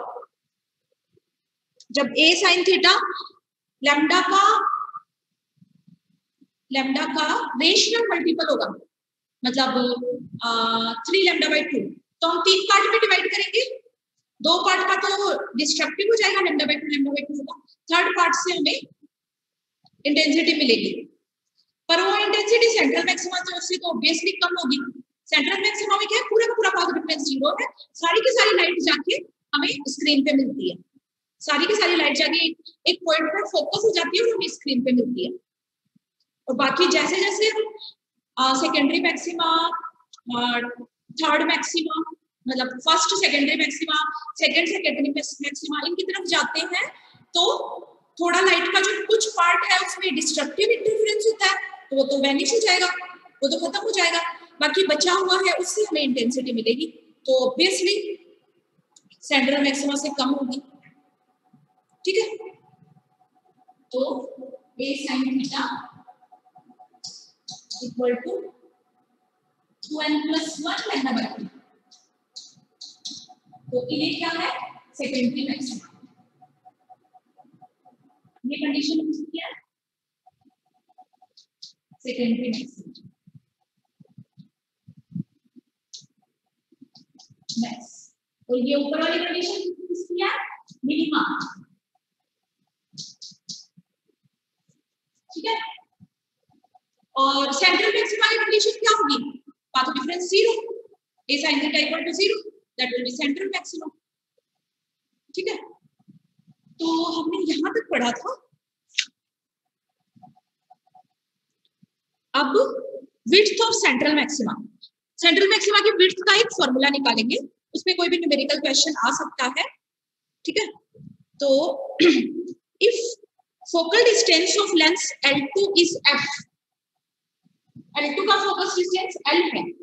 S7: जब a sin थीटा लैम्डा का लैम्डा का रेशनल मल्टीपल होगा, मतलब थ्री लैम्डा बाई टू, तो हम तीन पार्ट में डिवाइड करेंगे, दो पार्ट का तो डिस्ट्रक्टिव हो जाएगा, lambda by two lambda by two होगा, थर्ड पार्ट से हमें इंटेंसिटी मिलेगी, पर वो इंटेंसिटी सेंट्रल मैक्सिमा तो उससे तो ऑब्वियसली कम होगी। सेंट्रल मैक्सिमा में क्या है, पूरा का पूरा पाथ डिफरेंस जीरो है, सारी की सारी लाइट जाके हमें स्क्रीन पे मिलती है, सारी की सारी लाइट जाके एक पॉइंट पर फोकस हो जाती है और हमें स्क्रीन पे मिलती है। और बाकी जैसे जैसे हम सेकेंडरी मैक्सिमा, थर्ड मैक्सिमा, मतलब first secondary maxima, second secondary maxima, इनकी तरफ जाते हैं तो थोड़ा लाइट का जो कुछ पार्ट है उसमें डिस्ट्रक्टिव इंटरफेरेंस होता है, तो वो तो वैनिश हो जाएगा, वो तो खत्म हो जाएगा, बाकी बचा हुआ है उससे हमें इंटेंसिटी मिलेगी, तो ऑब्वियसली सेंट्रल मैक्सिमा से कम होगी, ठीक है। तो a sin theta equal to two n plus one lambda by two, तो ये क्या है, सेकेंडरी मैक्सिमा। ये कंडीशन हमने किया सेकेंडरी मैक्सिमा मैक्स, और ये ऊपर वाली कंडीशन किसकी है, मिनिमा, ठीक है। और सेंट्रल मैक्सिमा की कंडीशन क्या होगी, path difference zero, a sin theta equal to zero, that will be central maxima, ठीक है। तो हमने यहां तक पढ़ा था। अब width of central maxima, central maxima की विड्थ का एक फॉर्मूला निकालेंगे, उसमें कोई भी न्यूमेरिकल क्वेश्चन आ सकता है, ठीक है। तो if focal distance of lens L two is F, L two का फोकस डिस्टेंस L है,